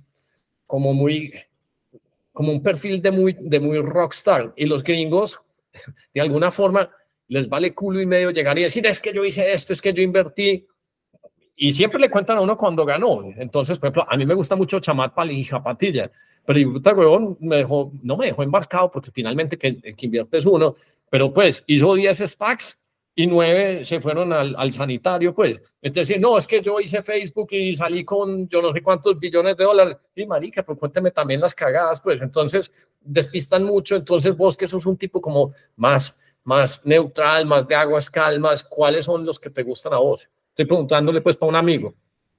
un perfil de muy rockstar, y los gringos, de alguna forma, les vale culo y medio llegar y decir, es que yo hice esto, es que yo invertí, y siempre le cuentan a uno cuando ganó. Entonces, por ejemplo, a mí me gusta mucho Chamat Palija-Patilla, pero puta, huevón, no me dejó embarcado porque finalmente que inviertes uno, pero pues hizo 10 SPACs y 9 se fueron al sanitario, pues. Entonces, no, es que yo hice Facebook y salí con yo no sé cuántos billones de dólares. Y marica, pero cuénteme también las cagadas, pues. Entonces, despistan mucho. Entonces, vos que sos un tipo como más neutral, más de aguas calmas, ¿cuáles son los que te gustan a vos? Estoy preguntándole pues para un amigo.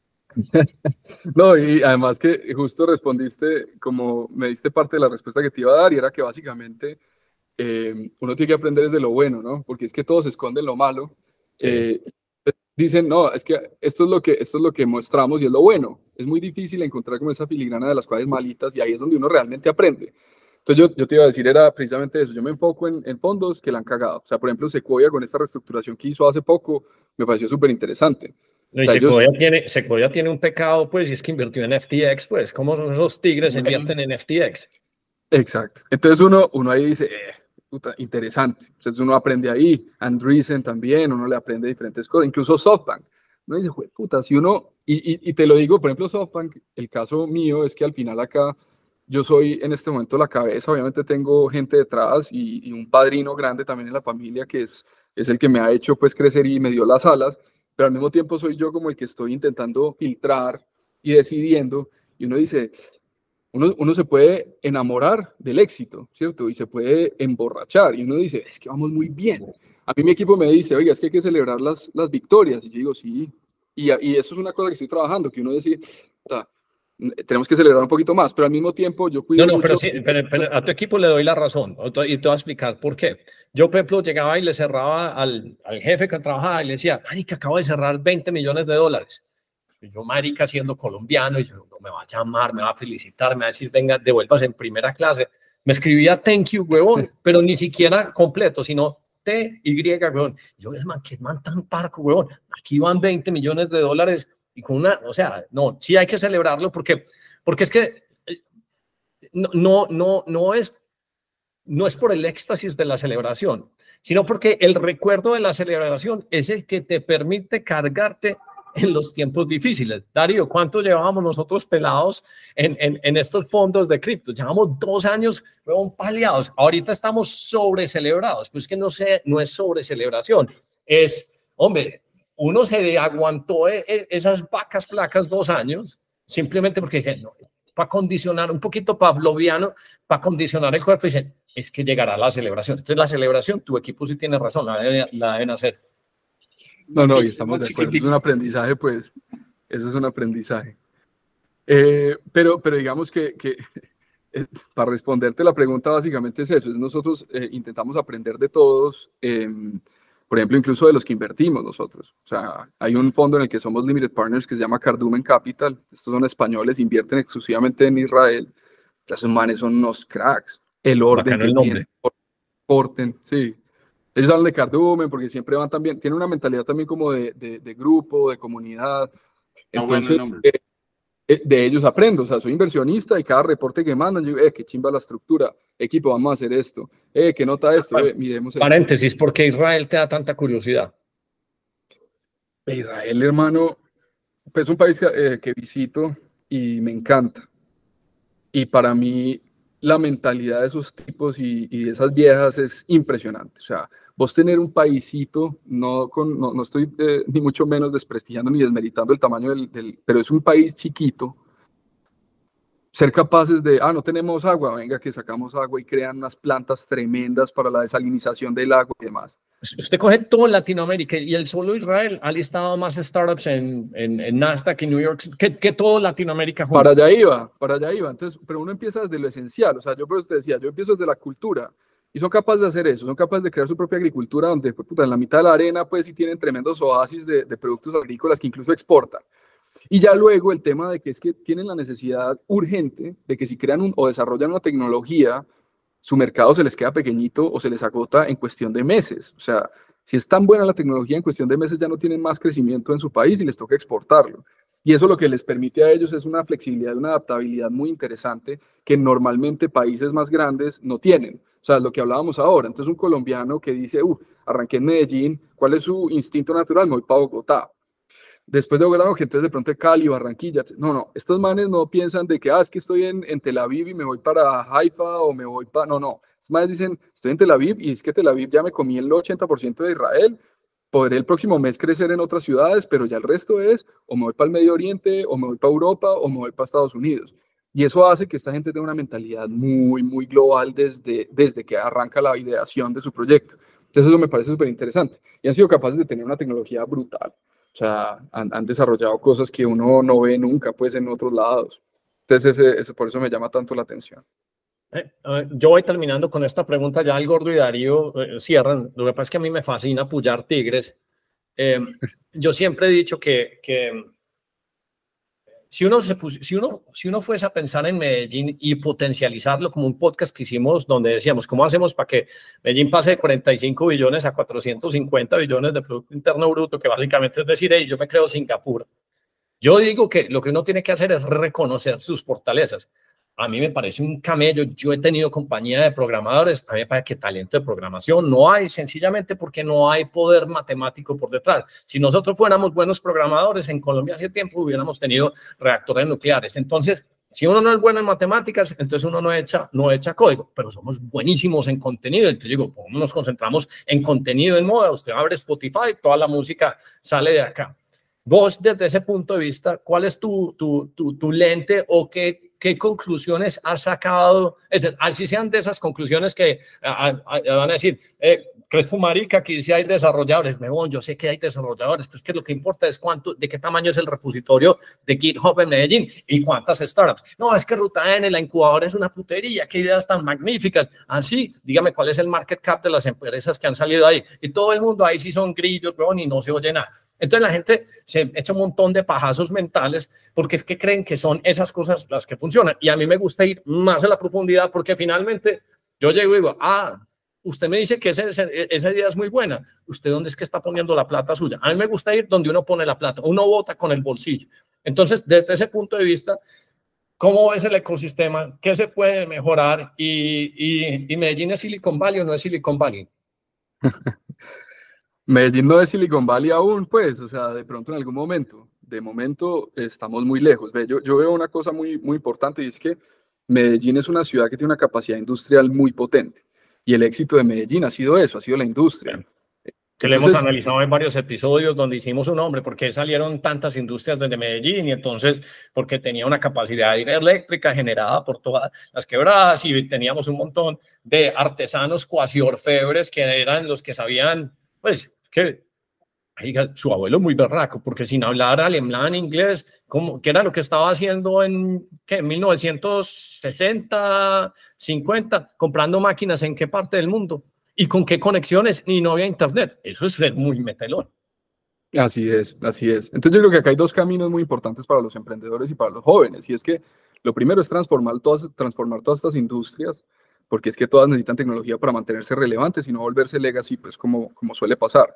No, y además que justo respondiste, como me diste parte de la respuesta que te iba a dar, y era que básicamente uno tiene que aprender desde lo bueno, ¿no? Porque es que todos esconden lo malo. Sí. Dicen, no, es que esto es lo que mostramos y es lo bueno. Es muy difícil encontrar como esa filigrana de las cosas malitas, y ahí es donde uno realmente aprende. Entonces yo te iba a decir, era precisamente eso, yo me enfoco en fondos que la han cagado. O sea, por ejemplo, Sequoia con esta reestructuración que hizo hace poco, me pareció súper interesante. No, y o sea, Sequoia tiene un pecado, pues, y es que invirtió en FTX, pues, ¿cómo son los tigres invierten en FTX? Exacto. Entonces uno ahí dice, puta, interesante. Entonces uno aprende ahí, Andreessen también, uno le aprende diferentes cosas, incluso SoftBank. Uno dice, puta, si uno, y te lo digo, por ejemplo, SoftBank, el caso mío es que al final acá yo soy en este momento la cabeza, obviamente tengo gente detrás y un padrino grande también en la familia que es el que me ha hecho pues crecer y me dio las alas, pero al mismo tiempo soy yo como el que estoy intentando filtrar y decidiendo, y uno dice, uno se puede enamorar del éxito, ¿cierto? Y se puede emborrachar, y uno dice, es que vamos muy bien. A mí mi equipo me dice, oiga, es que hay que celebrar las victorias, y yo digo, sí, y eso es una cosa que estoy trabajando, que uno dice, o sea, tenemos que celebrar un poquito más, pero al mismo tiempo yo cuido mucho. Pero sí, pero a tu equipo le doy la razón, y te voy a explicar por qué. Yo, por ejemplo, llegaba y le cerraba al jefe que trabajaba y le decía, marica, acabo de cerrar 20 millones de dólares. Y yo, marica, siendo colombiano, y yo, no me va a llamar, me va a felicitar, me va a decir, venga, devuelvas en primera clase. Me escribía thank you, huevón, pero ni siquiera completo, sino TY, huevón. Yo, qué man tan parco, huevón. Aquí van 20 millones de dólares y con o sea, no, sí hay que celebrarlo porque es que no es por el éxtasis de la celebración, sino porque el recuerdo de la celebración es el que te permite cargarte en los tiempos difíciles. Darío, ¿cuánto llevábamos nosotros pelados en estos fondos de cripto? Llevamos 2 años paliados. Ahorita estamos sobrecelebrados. Pues que no es sobrecelebración. Es, hombre, uno se aguantó esas vacas flacas 2 años simplemente porque dicen, no, para condicionar un poquito pavloviano, para condicionar el cuerpo, dicen, es que llegará la celebración. Entonces la celebración, tu equipo sí tiene razón, la deben hacer. No, y estamos de acuerdo. Es un aprendizaje, pues, eso es un aprendizaje. Pero digamos que para responderte la pregunta básicamente es eso, es nosotros intentamos aprender de todos, por ejemplo, incluso de los que invertimos nosotros. O sea, hay un fondo en el que somos limited partners que se llama Cardumen Capital, estos son españoles, invierten exclusivamente en Israel, esos manes son unos cracks, el orden Bacano que el nombre. tienen, porten, sí. Ellos hablan de Cardumen porque siempre van también, tienen una mentalidad también como de grupo, de comunidad. Está bueno el Entonces, nombre. de ellos aprendo, o sea, soy inversionista y cada reporte que mandan, yo digo, qué chimba la estructura, equipo, vamos a hacer esto, qué nota esto, miremos esto. Paréntesis, ¿por qué Israel te da tanta curiosidad? Israel, hermano, pues es un país que visito y me encanta. Y para mí la mentalidad de esos tipos y de esas viejas es impresionante. O sea, vos tener un paisito, no estoy ni mucho menos desprestigiando ni desmeritando el tamaño pero es un país chiquito, ser capaces de, no tenemos agua, venga que sacamos agua y crean unas plantas tremendas para la desalinización del agua y demás. Usted coge todo Latinoamérica y el solo Israel ha listado más startups en Nasdaq y New York que todo Latinoamérica junto. Para allá iba. Entonces, pero uno empieza desde lo esencial. O sea, yo por eso te decía, yo empiezo desde la cultura. Y son capaces de hacer eso, son capaces de crear su propia agricultura donde, puta, en la mitad de la arena, pues sí tienen tremendos oasis de productos agrícolas que incluso exportan. Y ya luego el tema de que es que tienen la necesidad urgente de que si crean o desarrollan una tecnología, su mercado se les queda pequeñito o se les agota en cuestión de meses. O sea, si es tan buena la tecnología, en cuestión de meses ya no tienen más crecimiento en su país y les toca exportarlo. Y eso lo que les permite a ellos es una flexibilidad, una adaptabilidad muy interesante que normalmente países más grandes no tienen. O sea, lo que hablábamos ahora. Entonces, un colombiano que dice, arranqué en Medellín, ¿cuál es su instinto natural? Me voy para Bogotá. Después de Bogotá, que entonces de pronto Cali, Barranquilla. No, estos manes no piensan de que, es que estoy en Tel Aviv y me voy para Haifa o me voy para... No. Estos manes dicen, estoy en Tel Aviv y es que Tel Aviv ya me comí el 80% de Israel. Podré el próximo mes crecer en otras ciudades, pero ya el resto es o me voy para el Medio Oriente, o me voy para Europa, o me voy para Estados Unidos. Y eso hace que esta gente tenga una mentalidad muy, muy global desde que arranca la ideación de su proyecto. Entonces eso me parece súper interesante. Y han sido capaces de tener una tecnología brutal. O sea, han desarrollado cosas que uno no ve nunca, pues, en otros lados. Entonces, eso, por eso me llama tanto la atención. Yo voy terminando con esta pregunta, ya el Gordo y Darío cierran. Lo que pasa es que a mí me fascina apoyar tigres. Yo siempre he dicho que si uno fuese a pensar en Medellín y potencializarlo como un podcast que hicimos donde decíamos, ¿cómo hacemos para que Medellín pase de 45 billones a 450 billones de Producto Interno Bruto? Que básicamente es decir, yo me creo Singapur. Yo digo que lo que uno tiene que hacer es reconocer sus fortalezas. A mí me parece un camello. Yo he tenido compañía de programadores. A mí me parece que talento de programación no hay, sencillamente porque no hay poder matemático por detrás. Si nosotros fuéramos buenos programadores, en Colombia hace tiempo hubiéramos tenido reactores nucleares. Entonces, si uno no es bueno en matemáticas, entonces uno no echa código, pero somos buenísimos en contenido. Entonces digo, ¿cómo nos concentramos en contenido en moda? Usted abre Spotify, toda la música sale de acá. Vos, desde ese punto de vista, ¿cuál es tu lente o qué conclusiones has sacado? Así sean de esas conclusiones que van a decir, Crespo marica, aquí sí hay desarrolladores. Yo sé que hay desarrolladores, pero es que lo que importa es de qué tamaño es el repositorio de GitHub en Medellín y cuántas startups. No, es que Ruta N, la incubadora es una putería, qué ideas tan magníficas. Así, dígame cuál es el market cap de las empresas que han salido ahí. Y todo el mundo ahí sí son grillos, y no se oye nada. Entonces la gente se echa un montón de pajazos mentales porque es que creen que son esas cosas las que funcionan. Y a mí me gusta ir más a la profundidad porque finalmente yo llego y digo, usted me dice que esa idea es muy buena. ¿Usted dónde es que está poniendo la plata suya? A mí me gusta ir donde uno pone la plata. Uno vota con el bolsillo. Entonces, desde ese punto de vista, ¿cómo es el ecosistema? ¿Qué se puede mejorar? ¿Y Medellín es Silicon Valley o no es Silicon Valley? Medellín no es Silicon Valley aún, pues, o sea, de pronto en algún momento. De momento estamos muy lejos. Yo veo una cosa muy, muy importante y es que Medellín es una ciudad que tiene una capacidad industrial muy potente. Y el éxito de Medellín ha sido eso, ha sido la industria. Que lo hemos analizado en varios episodios donde hicimos un nombre, porque salieron tantas industrias desde Medellín y entonces porque tenía una capacidad eléctrica generada por todas las quebradas y teníamos un montón de artesanos cuasi orfebres que eran los que sabían, pues, que Oiga, su abuelo es muy berraco, porque sin hablar alemán, inglés, ¿qué era lo que estaba haciendo en 1960, 50, comprando máquinas en qué parte del mundo? ¿Y con qué conexiones? Y no había internet. Eso es ser muy metelón. Así es, así es. Entonces yo creo que acá hay dos caminos muy importantes para los emprendedores y para los jóvenes, y es que lo primero es transformar todas estas industrias, porque es que todas necesitan tecnología para mantenerse relevantes y no volverse legacy, pues como suele pasar.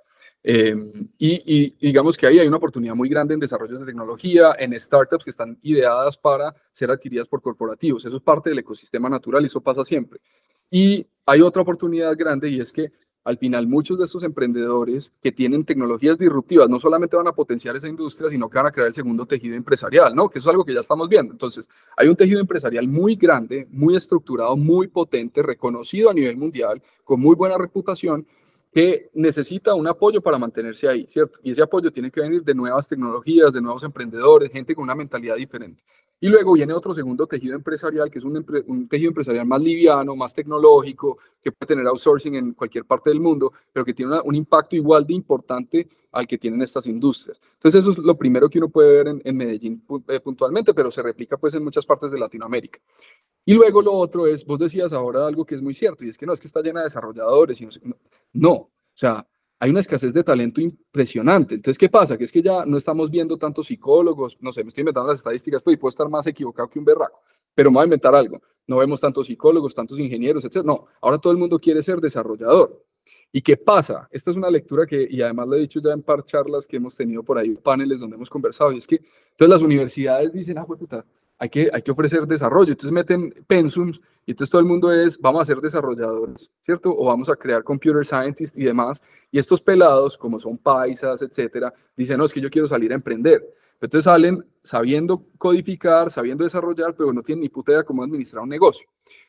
Y digamos que ahí hay una oportunidad muy grande en desarrollos de tecnología, en startups que están ideadas para ser adquiridas por corporativos. Eso es parte del ecosistema natural y eso pasa siempre. Y hay otra oportunidad grande y es que al final muchos de estos emprendedores que tienen tecnologías disruptivas no solamente van a potenciar esa industria, sino que van a crear el segundo tejido empresarial, ¿no? Que eso es algo que ya estamos viendo. Entonces, hay un tejido empresarial muy grande, muy estructurado, muy potente, reconocido a nivel mundial, con muy buena reputación, que necesita un apoyo para mantenerse ahí, ¿cierto? Y ese apoyo tiene que venir de nuevas tecnologías, de nuevos emprendedores, gente con una mentalidad diferente. Y luego viene otro segundo tejido empresarial, que es un tejido empresarial más liviano, más tecnológico, que puede tener outsourcing en cualquier parte del mundo, pero que tiene un impacto igual de importante al que tienen estas industrias. Entonces eso es lo primero que uno puede ver en Medellín puntualmente, pero se replica pues en muchas partes de Latinoamérica. Y luego lo otro es, vos decías ahora algo que es muy cierto, y es que no es que está llena de desarrolladores, y no, o sea, hay una escasez de talento impresionante. Entonces, ¿qué pasa? Que es que ya no estamos viendo tantos psicólogos, no sé, me estoy inventando las estadísticas, pues, y puedo estar más equivocado que un berraco, pero me voy a inventar algo. No vemos tantos psicólogos, tantos ingenieros, etc. No, ahora todo el mundo quiere ser desarrollador. ¿Y qué pasa? Esta es una lectura que, y además lo he dicho ya en par charlas que hemos tenido por ahí, paneles donde hemos conversado, y es que entonces las universidades dicen, ah, puta, hay que ofrecer desarrollo, entonces meten pensums, y entonces todo el mundo es, vamos a ser desarrolladores, ¿cierto? O vamos a crear computer scientists y demás, y estos pelados, como son paisas, etcétera, dicen, no, es que yo quiero salir a emprender. Entonces salen sabiendo codificar, sabiendo desarrollar, pero no tienen ni puta idea cómo administrar un negocio.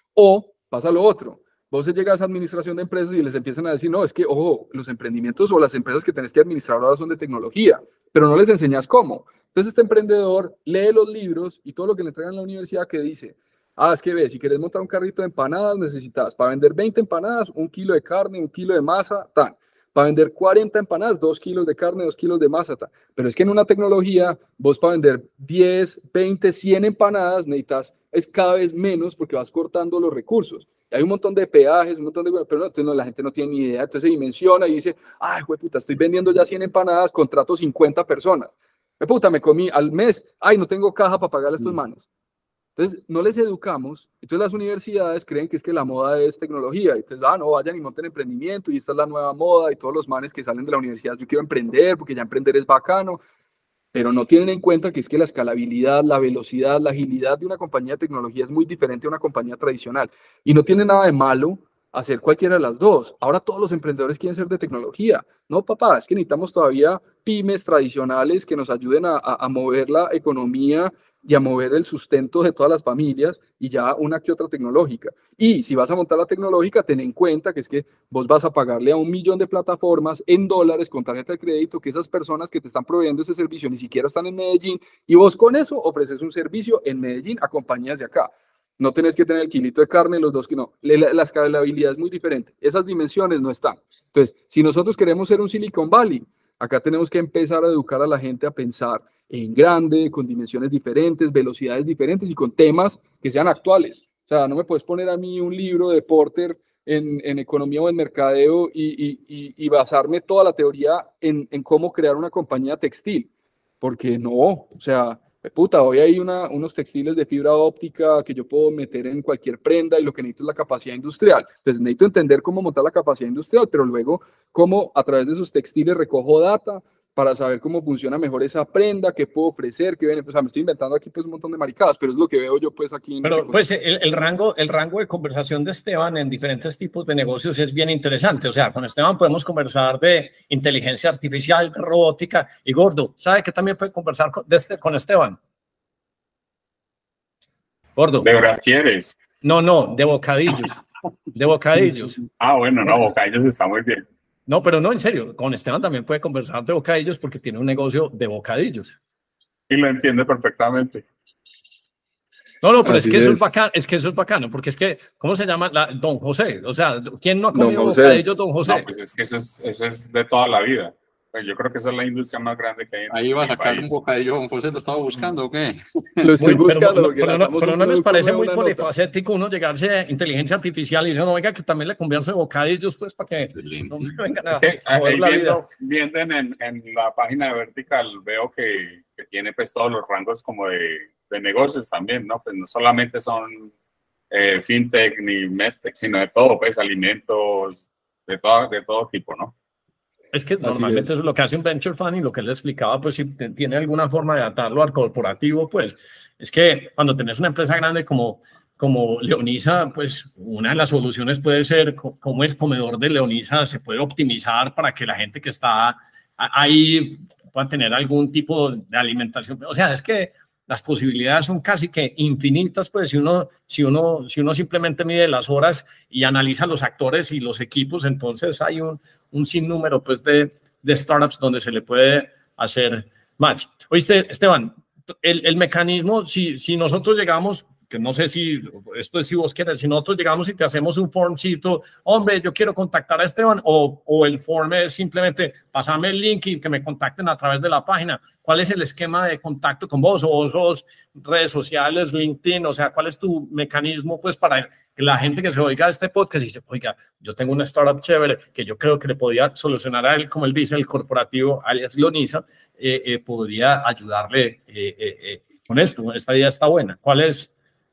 O pasa lo otro, vos llegas a administración de empresas y les empiezan a decir, no, es que, ojo, los emprendimientos o las empresas que tenés que administrar ahora son de tecnología, pero no les enseñas cómo. Entonces este emprendedor lee los libros y todo lo que le entregan en la universidad que dice, ah, es que ves, si quieres montar un carrito de empanadas, necesitas para vender 20 empanadas, 1 kilo de carne, 1 kilo de masa, tan. Para vender 40 empanadas, 2 kilos de carne, 2 kilos de masa, tan. Pero es que en una tecnología, vos para vender 10, 20, 100 empanadas, necesitas es cada vez menos porque vas cortando los recursos. Hay un montón de peajes, un montón de... Pero no, entonces no, la gente no tiene ni idea, entonces se dimensiona y dice, ay, puta, estoy vendiendo ya 100 empanadas, contrato 50 personas. Puta, me comí al mes, ay, no tengo caja para pagarle a estos manos. Entonces, no les educamos, entonces las universidades creen que es que la moda es tecnología, entonces, ah, no, vayan y monten emprendimiento, y esta es la nueva moda, y todos los manes que salen de la universidad, yo quiero emprender, porque ya emprender es bacano, pero no tienen en cuenta que es que la escalabilidad, la velocidad, la agilidad de una compañía de tecnología es muy diferente a una compañía tradicional, y no tiene nada de malo hacer cualquiera de las dos. Ahora todos los emprendedores quieren ser de tecnología. No, papá, es que necesitamos todavía pymes tradicionales que nos ayuden a mover la economía y a mover el sustento de todas las familias y ya una que otra tecnológica. Y si vas a montar la tecnológica, ten en cuenta que es que vos vas a pagarle a 1 millón de plataformas en dólares con tarjeta de crédito, que esas personas que te están proveyendo ese servicio ni siquiera están en Medellín, y vos con eso ofreces un servicio en Medellín a compañías de acá. No tenés que tener el kilito de carne, los dos que no. La escalabilidad es muy diferente. Esas dimensiones no están. Entonces, si nosotros queremos ser un Silicon Valley, acá tenemos que empezar a educar a la gente a pensar en grande, con dimensiones diferentes, velocidades diferentes y con temas que sean actuales. O sea, no me puedes poner a mí un libro de Porter en economía o en mercadeo y basarme toda la teoría en cómo crear una compañía textil. Porque no, o sea... Puta, hoy hay unos textiles de fibra óptica que yo puedo meter en cualquier prenda y lo que necesito es la capacidad industrial. Entonces necesito entender cómo montar la capacidad industrial, pero luego cómo a través de esos textiles recojo data para saber cómo funciona mejor esa prenda, qué puedo ofrecer, qué viene. O sea, me estoy inventando aquí pues un montón de maricadas, pero es lo que veo yo pues aquí. Pero pues el rango de conversación de Esteban en diferentes tipos de negocios es bien interesante. O sea, con Esteban podemos conversar de inteligencia artificial, de robótica, y Gordo, ¿sabe que también puede conversar con Esteban? Gordo. ¿De brasieres? No, de bocadillos. De bocadillos. Ah, bueno, no, bocadillos está muy bien. No, pero no, en serio, con Esteban también puede conversar de bocadillos porque tiene un negocio de bocadillos. Y lo entiende perfectamente. No, pero es que eso es bacano, porque es que, ¿cómo se llama? Don José, o sea, ¿quién no ha comido bocadillos, Don José? No, pues es que eso es de toda la vida. Pues yo creo que esa es la industria más grande que hay Ahí va a en el sacar un país. bocadillo, don José, ¿lo estaba buscando o qué? Lo estoy buscando porque pero lanzamos no un les producto parece nuevo, muy una nota. polifacético uno llegarse a inteligencia artificial y decir, no, oiga, que también le convierto de bocadillos, pues, para que no me vengan Es que a joder ahí la vida. viendo en la página de Vertical veo que tiene pues todos los rangos como de negocios también, ¿no? Pues no solamente son fintech ni medtech, sino de todo, pues alimentos, de todo tipo, ¿no? Es que normalmente eso es lo que hace un venture fund y lo que él explicaba, pues si tiene alguna forma de atarlo al corporativo, pues es que cuando tenés una empresa grande como Leonisa, pues una de las soluciones puede ser como el comedor de Leonisa se puede optimizar para que la gente que está ahí pueda tener algún tipo de alimentación. O sea, es que las posibilidades son casi que infinitas, pues si uno simplemente mide las horas y analiza los actores y los equipos, entonces hay un sinnúmero pues de startups donde se le puede hacer match. Oíste, Esteban, el mecanismo, si nosotros llegamos, que no sé si esto es si vos quieres, si nosotros llegamos y te hacemos un formcito, hombre, yo quiero contactar a Esteban, o el form es simplemente pasame el link y que me contacten a través de la página. ¿Cuál es el esquema de contacto con vos? ¿O vos sos redes sociales, LinkedIn? O sea, ¿cuál es tu mecanismo pues para que la gente que se oiga este podcast y dice, oiga, yo tengo una startup chévere que yo creo que le podía solucionar a él, como él dice, el corporativo, alias Leonisa, podría ayudarle con esto? Esta idea está buena. ¿Cuál es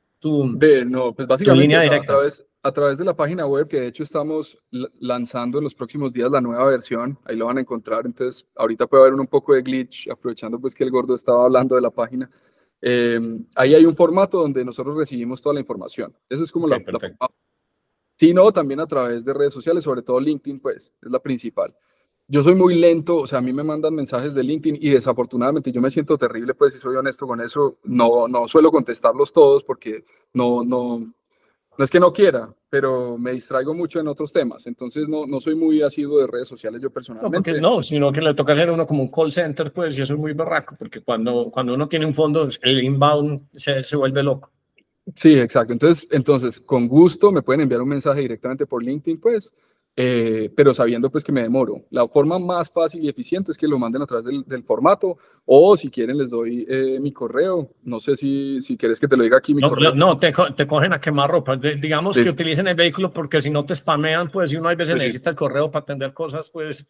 No, pues tu básicamente línea o sea, directa? a través de la página web, que de hecho estamos lanzando en los próximos días la nueva versión, ahí lo van a encontrar, entonces ahorita puede haber un poco de glitch, aprovechando pues que el gordo estaba hablando de la página. Ahí hay un formato donde nosotros recibimos toda la información. Esa es como Okay, la perfecto. forma. Sí, no, también a través de redes sociales, sobre todo LinkedIn, pues, es la principal. Yo soy muy lento, o sea, a mí me mandan mensajes de LinkedIn y desafortunadamente yo me siento terrible, pues, si soy honesto con eso, no suelo contestarlos todos porque no es que no quiera, pero me distraigo mucho en otros temas, entonces no soy muy asiduo de redes sociales yo No, porque personalmente. no, sino que le toca hacer a uno como un call center, pues, y eso es muy berraco, porque cuando uno tiene un fondo, el inbound se vuelve loco. Sí, exacto. Entonces, con gusto me pueden enviar un mensaje directamente por LinkedIn, pues, pero sabiendo pues que me demoro. La forma más fácil y eficiente es que lo manden a través del formato, o si quieren les doy mi correo. No sé si quieres que te lo diga aquí mi correo. No, te cogen a quemar ropa. Digamos que Listo. utilicen el vehículo porque si no te spamean, pues si uno a veces Pues sí. necesita el correo para atender cosas,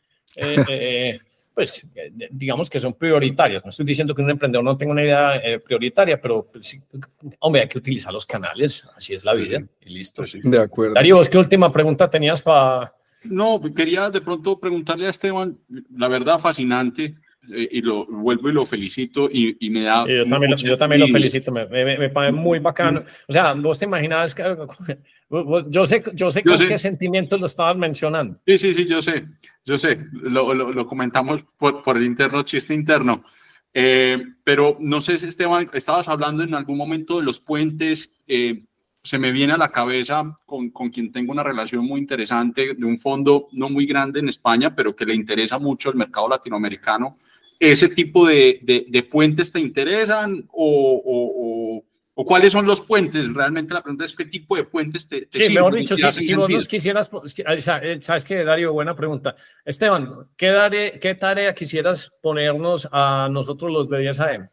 digamos que son prioritarias. No estoy diciendo que un emprendedor no tenga una idea prioritaria, pero pues, sí, hombre, hay que utilizar los canales, así es la Sí, vida, sí. y listo. Pues sí. De acuerdo. Darío, ¿vos qué última pregunta tenías para...? No, quería de pronto preguntarle a Esteban, la verdad fascinante, y lo vuelvo y lo felicito y me da mucha Yo también lo envidia. felicito, me parece muy bacano. O sea, vos te imaginabas que yo sé Yo con sé. qué sentimientos lo estabas mencionando. Sí, yo sé, lo comentamos por el interno, chiste interno. Pero no sé, Esteban, estabas hablando en algún momento de los puentes. Se me viene a la cabeza con quien tengo una relación muy interesante, de un fondo no muy grande en España, pero que le interesa mucho el mercado latinoamericano. ¿Ese tipo de puentes te interesan o cuáles son los puentes? Realmente la pregunta es qué tipo de puentes te Sí, mejor sirven y dicho, te hacen si vos sentido. nos quisieras, sabes que Darío, buena pregunta. Esteban, ¿qué tarea quisieras ponernos a nosotros los de 10 AM?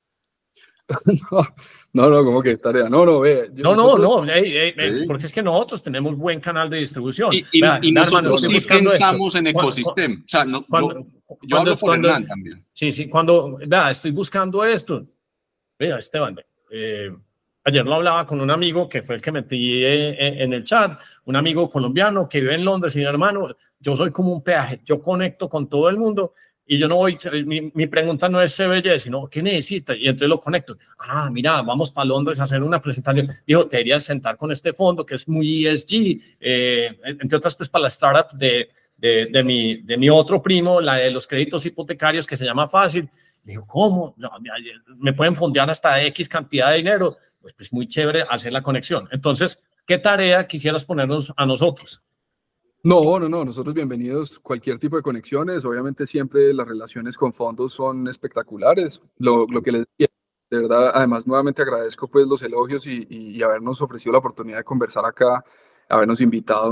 No, ¿cómo que tarea? No, ve. Nosotros, Sí. Porque es que nosotros tenemos buen canal de distribución. Y Vea, hermano, nosotros estoy sí buscando esto. pensamos en ecosistema. O sea, no, yo hablo por Cuando, Hernán también. sí, vea, estoy buscando esto. Mira, Esteban, ayer lo hablaba con un amigo que fue el que metí en el chat, un amigo colombiano que vive en Londres y mi hermano, yo soy como un peaje, yo conecto con todo el mundo y yo no voy, mi pregunta no es CBY, sino ¿qué necesita? Y entonces lo conecto. Ah, mira, vamos para Londres a hacer una presentación. Dijo, te deberías sentar con este fondo que es muy ESG, entre otras pues para la startup de mi otro primo, la de los créditos hipotecarios que se llama Fácil. Le digo, ¿cómo? No, me pueden fondear hasta X cantidad de dinero. Pues muy chévere hacer la conexión. Entonces, ¿qué tarea quisieras ponernos a nosotros? No, nosotros bienvenidos cualquier tipo de conexiones. Obviamente siempre las relaciones con fondos son espectaculares. Lo que les decía, de verdad, además nuevamente agradezco pues los elogios y habernos ofrecido la oportunidad de conversar acá, habernos invitado.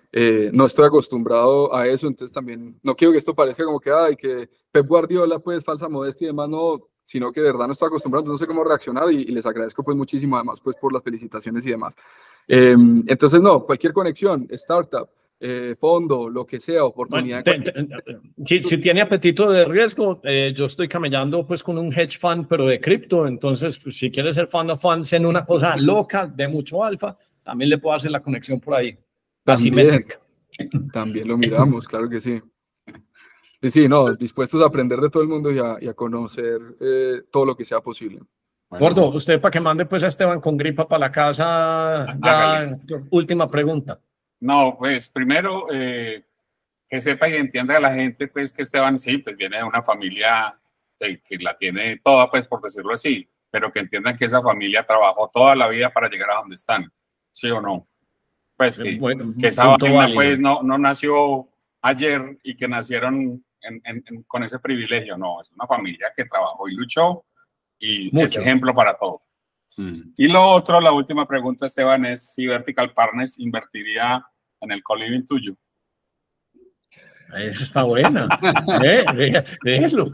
no estoy acostumbrado a eso, entonces también no quiero que esto parezca como que, ay, que Pep Guardiola, pues falsa modestia y demás, no, sino que de verdad no estoy acostumbrado, no sé cómo reaccionar y les agradezco pues muchísimo además pues por las felicitaciones y demás. Entonces no, cualquier conexión, startup, fondo, lo que sea, oportunidad. Si tiene apetito de riesgo, yo estoy camellando pues con un hedge fund, pero de cripto, entonces pues, si quiere ser fund of funds en una cosa loca, de mucho alfa, también le puedo hacer la conexión por ahí. También lo miramos, claro que sí. Y sí, no, dispuestos a aprender de todo el mundo y a conocer todo lo que sea posible. Bueno, Gordo, usted para que mande pues a Esteban con gripa para la casa, ya, última pregunta. No, pues primero que sepa y entienda a la gente pues que Esteban sí, pues viene de una familia que la tiene toda, pues por decirlo así, pero que entiendan que esa familia trabajó toda la vida para llegar a donde están, ¿sí o no? Pues que, bueno, que esa vaina pues no nació ayer y que nacieron con ese privilegio, no, es una familia que trabajó y luchó y es ejemplo para todo. Y lo otro, la última pregunta, Esteban, es si Vertical Partners invertiría en el co-living tuyo. Eso está buena. Déjelo.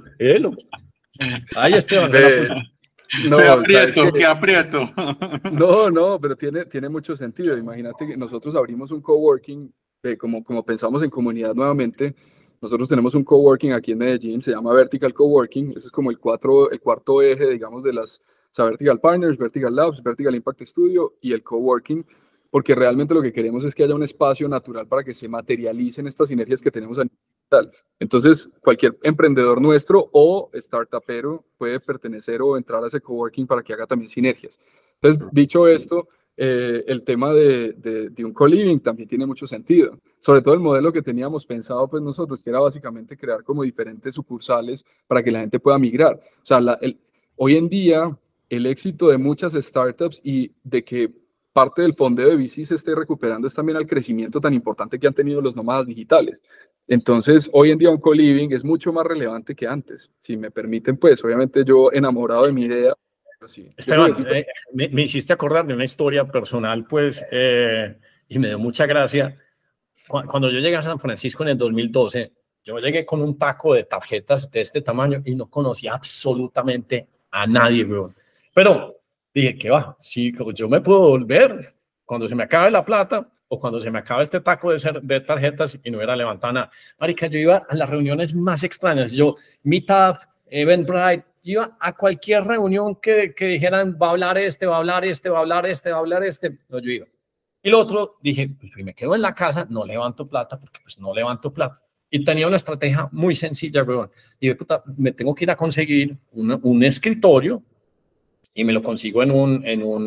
Ahí, Esteban. No, qué aprieto. No, pero tiene mucho sentido. Imagínate que nosotros abrimos un coworking, como pensamos en comunidad nuevamente. Nosotros tenemos un coworking aquí en Medellín, se llama Vertical Coworking. Ese es como el cuarto eje, digamos, de las Vertical Partners, Vertical Labs, Vertical Impact Studio y el coworking, porque realmente lo que queremos es que haya un espacio natural para que se materialicen estas sinergias que tenemos a nivel digital. Entonces, cualquier emprendedor nuestro o startupero puede pertenecer o entrar a ese coworking para que haga también sinergias. Entonces, dicho esto, el tema de un co-living también tiene mucho sentido, sobre todo el modelo que teníamos pensado pues nosotros, que era básicamente crear como diferentes sucursales para que la gente pueda migrar. O sea, hoy en día el éxito de muchas startups y de que parte del fondeo de VC se esté recuperando es también al crecimiento tan importante que han tenido los nómadas digitales. Entonces, hoy en día un co-living es mucho más relevante que antes. Si me permiten, pues, obviamente yo enamorado de mi idea. Sí, Esteban, me hiciste acordar de una historia personal, pues, y me dio mucha gracia. Cuando yo llegué a San Francisco en el 2012, yo llegué con un taco de tarjetas de este tamaño y no conocía absolutamente a nadie, bro. Pero dije, ¿qué va? Si yo me puedo volver cuando se me acabe la plata o cuando se me acabe este taco de tarjetas y no era levantada nada. Marica, yo iba a las reuniones más extrañas. Yo, Meetup, Eventbrite, iba a cualquier reunión que dijeran, va a hablar este, va a hablar este, va a hablar este, va a hablar este. No, yo iba. Y lo otro, dije, pues si me quedo en la casa, no levanto plata, porque pues no levanto plata. Y tenía una estrategia muy sencilla, bro. Dije, puta, me tengo que ir a conseguir un escritorio y me lo consigo en uno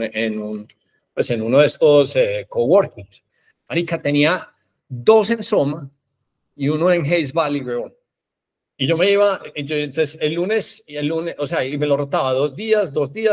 de estos coworkings. Marica, tenía 2 en Soma y 1 en Hayes Valley, bro. Y yo me iba, entonces el lunes, o sea, y me lo rotaba 2 días,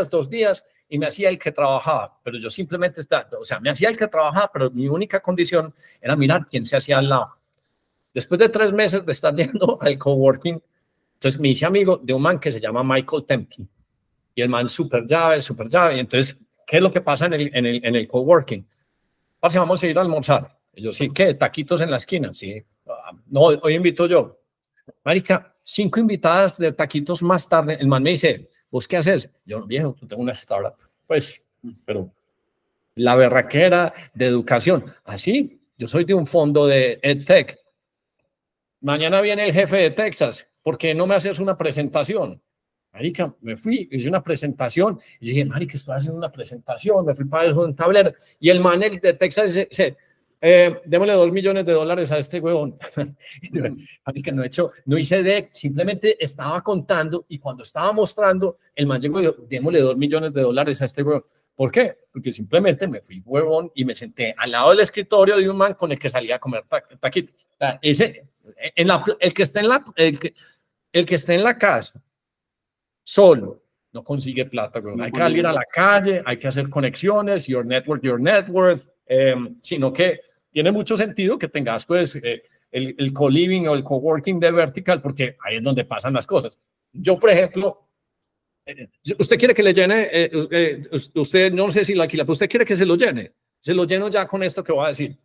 y me hacía el que trabajaba, pero yo simplemente me hacía el que trabajaba, pero mi única condición era mirar quién se hacía al lado. Después de 3 meses de estar yendo al coworking, entonces me hice amigo de un man que se llama Michael Temke, y el man super llave, y entonces, ¿qué es lo que pasa en el coworking? Parce, vamos a ir a almorzar. Y yo, sí, ¿qué? ¿Taquitos en la esquina? Sí. No, hoy invito yo. Marica, 5 invitadas de taquitos más tarde, el man me dice, ¿vos qué haces? Yo, viejo, yo tengo una startup. Pues, pero la berraquera de educación. Así, yo soy de un fondo de EdTech. Mañana viene el jefe de Texas. ¿Por qué no me haces una presentación? Marica, me fui, hice una presentación y dije, marica, estoy haciendo una presentación, me fui para eso un tablero. Y el man de Texas dice, démosle $2 millones a este huevón. Marica, no hice deck, simplemente estaba contando y cuando estaba mostrando, el man llegó y dijo, démosle $2 millones a este huevón. ¿Por qué? Porque simplemente me fui huevón y me senté al lado del escritorio de un man con el que salía a comer taquito. O sea, el que esté en la casa solo no consigue plata, bro. Hay que salir a la calle, hay que hacer conexiones, your network, your net worth, sino que tiene mucho sentido que tengas pues el co-living o el coworking de Vertical, porque ahí es donde pasan las cosas. Yo, por ejemplo, usted quiere que le llene, usted no sé si lo alquila, pero usted quiere que se lo llene. Se lo lleno ya con esto que voy a decir.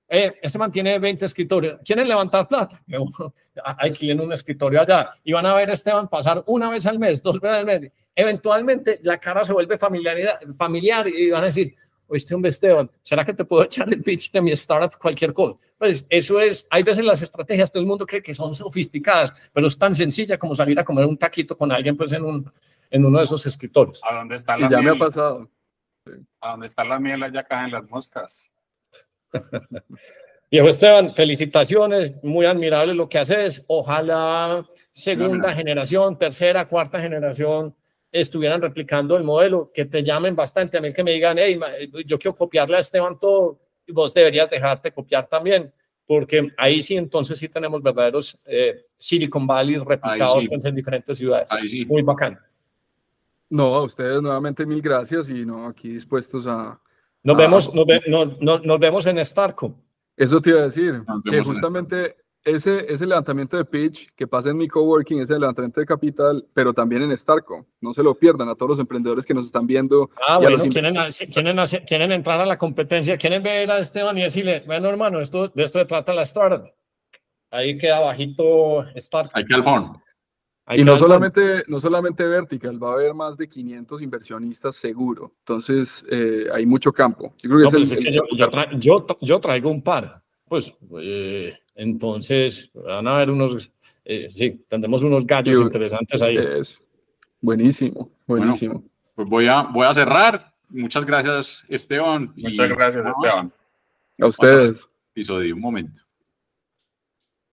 este man tiene 20 escritorios, ¿quieren levantar plata? Hay que ir en un escritorio allá y van a ver a Esteban pasar una vez al mes, 2 veces al mes. Eventualmente la cara se vuelve familiar y van a decir, oíste, hombre, Esteban, ¿será que te puedo echar el pitch de mi startup, cualquier cosa? Pues eso es, hay veces las estrategias, todo el mundo cree que son sofisticadas, pero es tan sencilla como salir a comer un taquito con alguien pues en uno de esos escritorios. ¿A dónde está la Y ya miel? me ha pasado. ¿A dónde está la miel? Allá caen las moscas. Viejo Esteban, felicitaciones, muy admirable lo que haces. Ojalá segunda generación, tercera, cuarta generación estuvieran replicando el modelo, que te llamen bastante. A mí que me digan, hey, yo quiero copiarle a Esteban todo, y vos deberías dejarte copiar también, porque ahí sí, entonces sí tenemos verdaderos Silicon Valley replicados sí. pues, en diferentes ciudades. Sí. Muy bacán. No, a ustedes nuevamente 1000 gracias y no, aquí dispuestos a... Nos vemos en Starco. Eso te iba a decir, Nos que vemos en justamente ese levantamiento de pitch que pasa en mi coworking, ese levantamiento de capital, pero también en Starco. No se lo pierdan a todos los emprendedores que nos están viendo. Bueno, quieren entrar a la competencia, quieren ver a Esteban y decirle, bueno, hermano, de esto se trata la startup. Ahí queda bajito Starco. Hay que al fondo. Y no solamente Vertical, va a haber más de 500 inversionistas seguro. Entonces, hay mucho campo. Yo creo que yo traigo un par. Pues, entonces, van a haber unos, sí, tendremos unos gallos interesantes ahí. Buenísimo. Bueno, pues voy a cerrar. Muchas gracias, Esteban. Muchas gracias, Esteban. A ustedes. Episodio, un momento.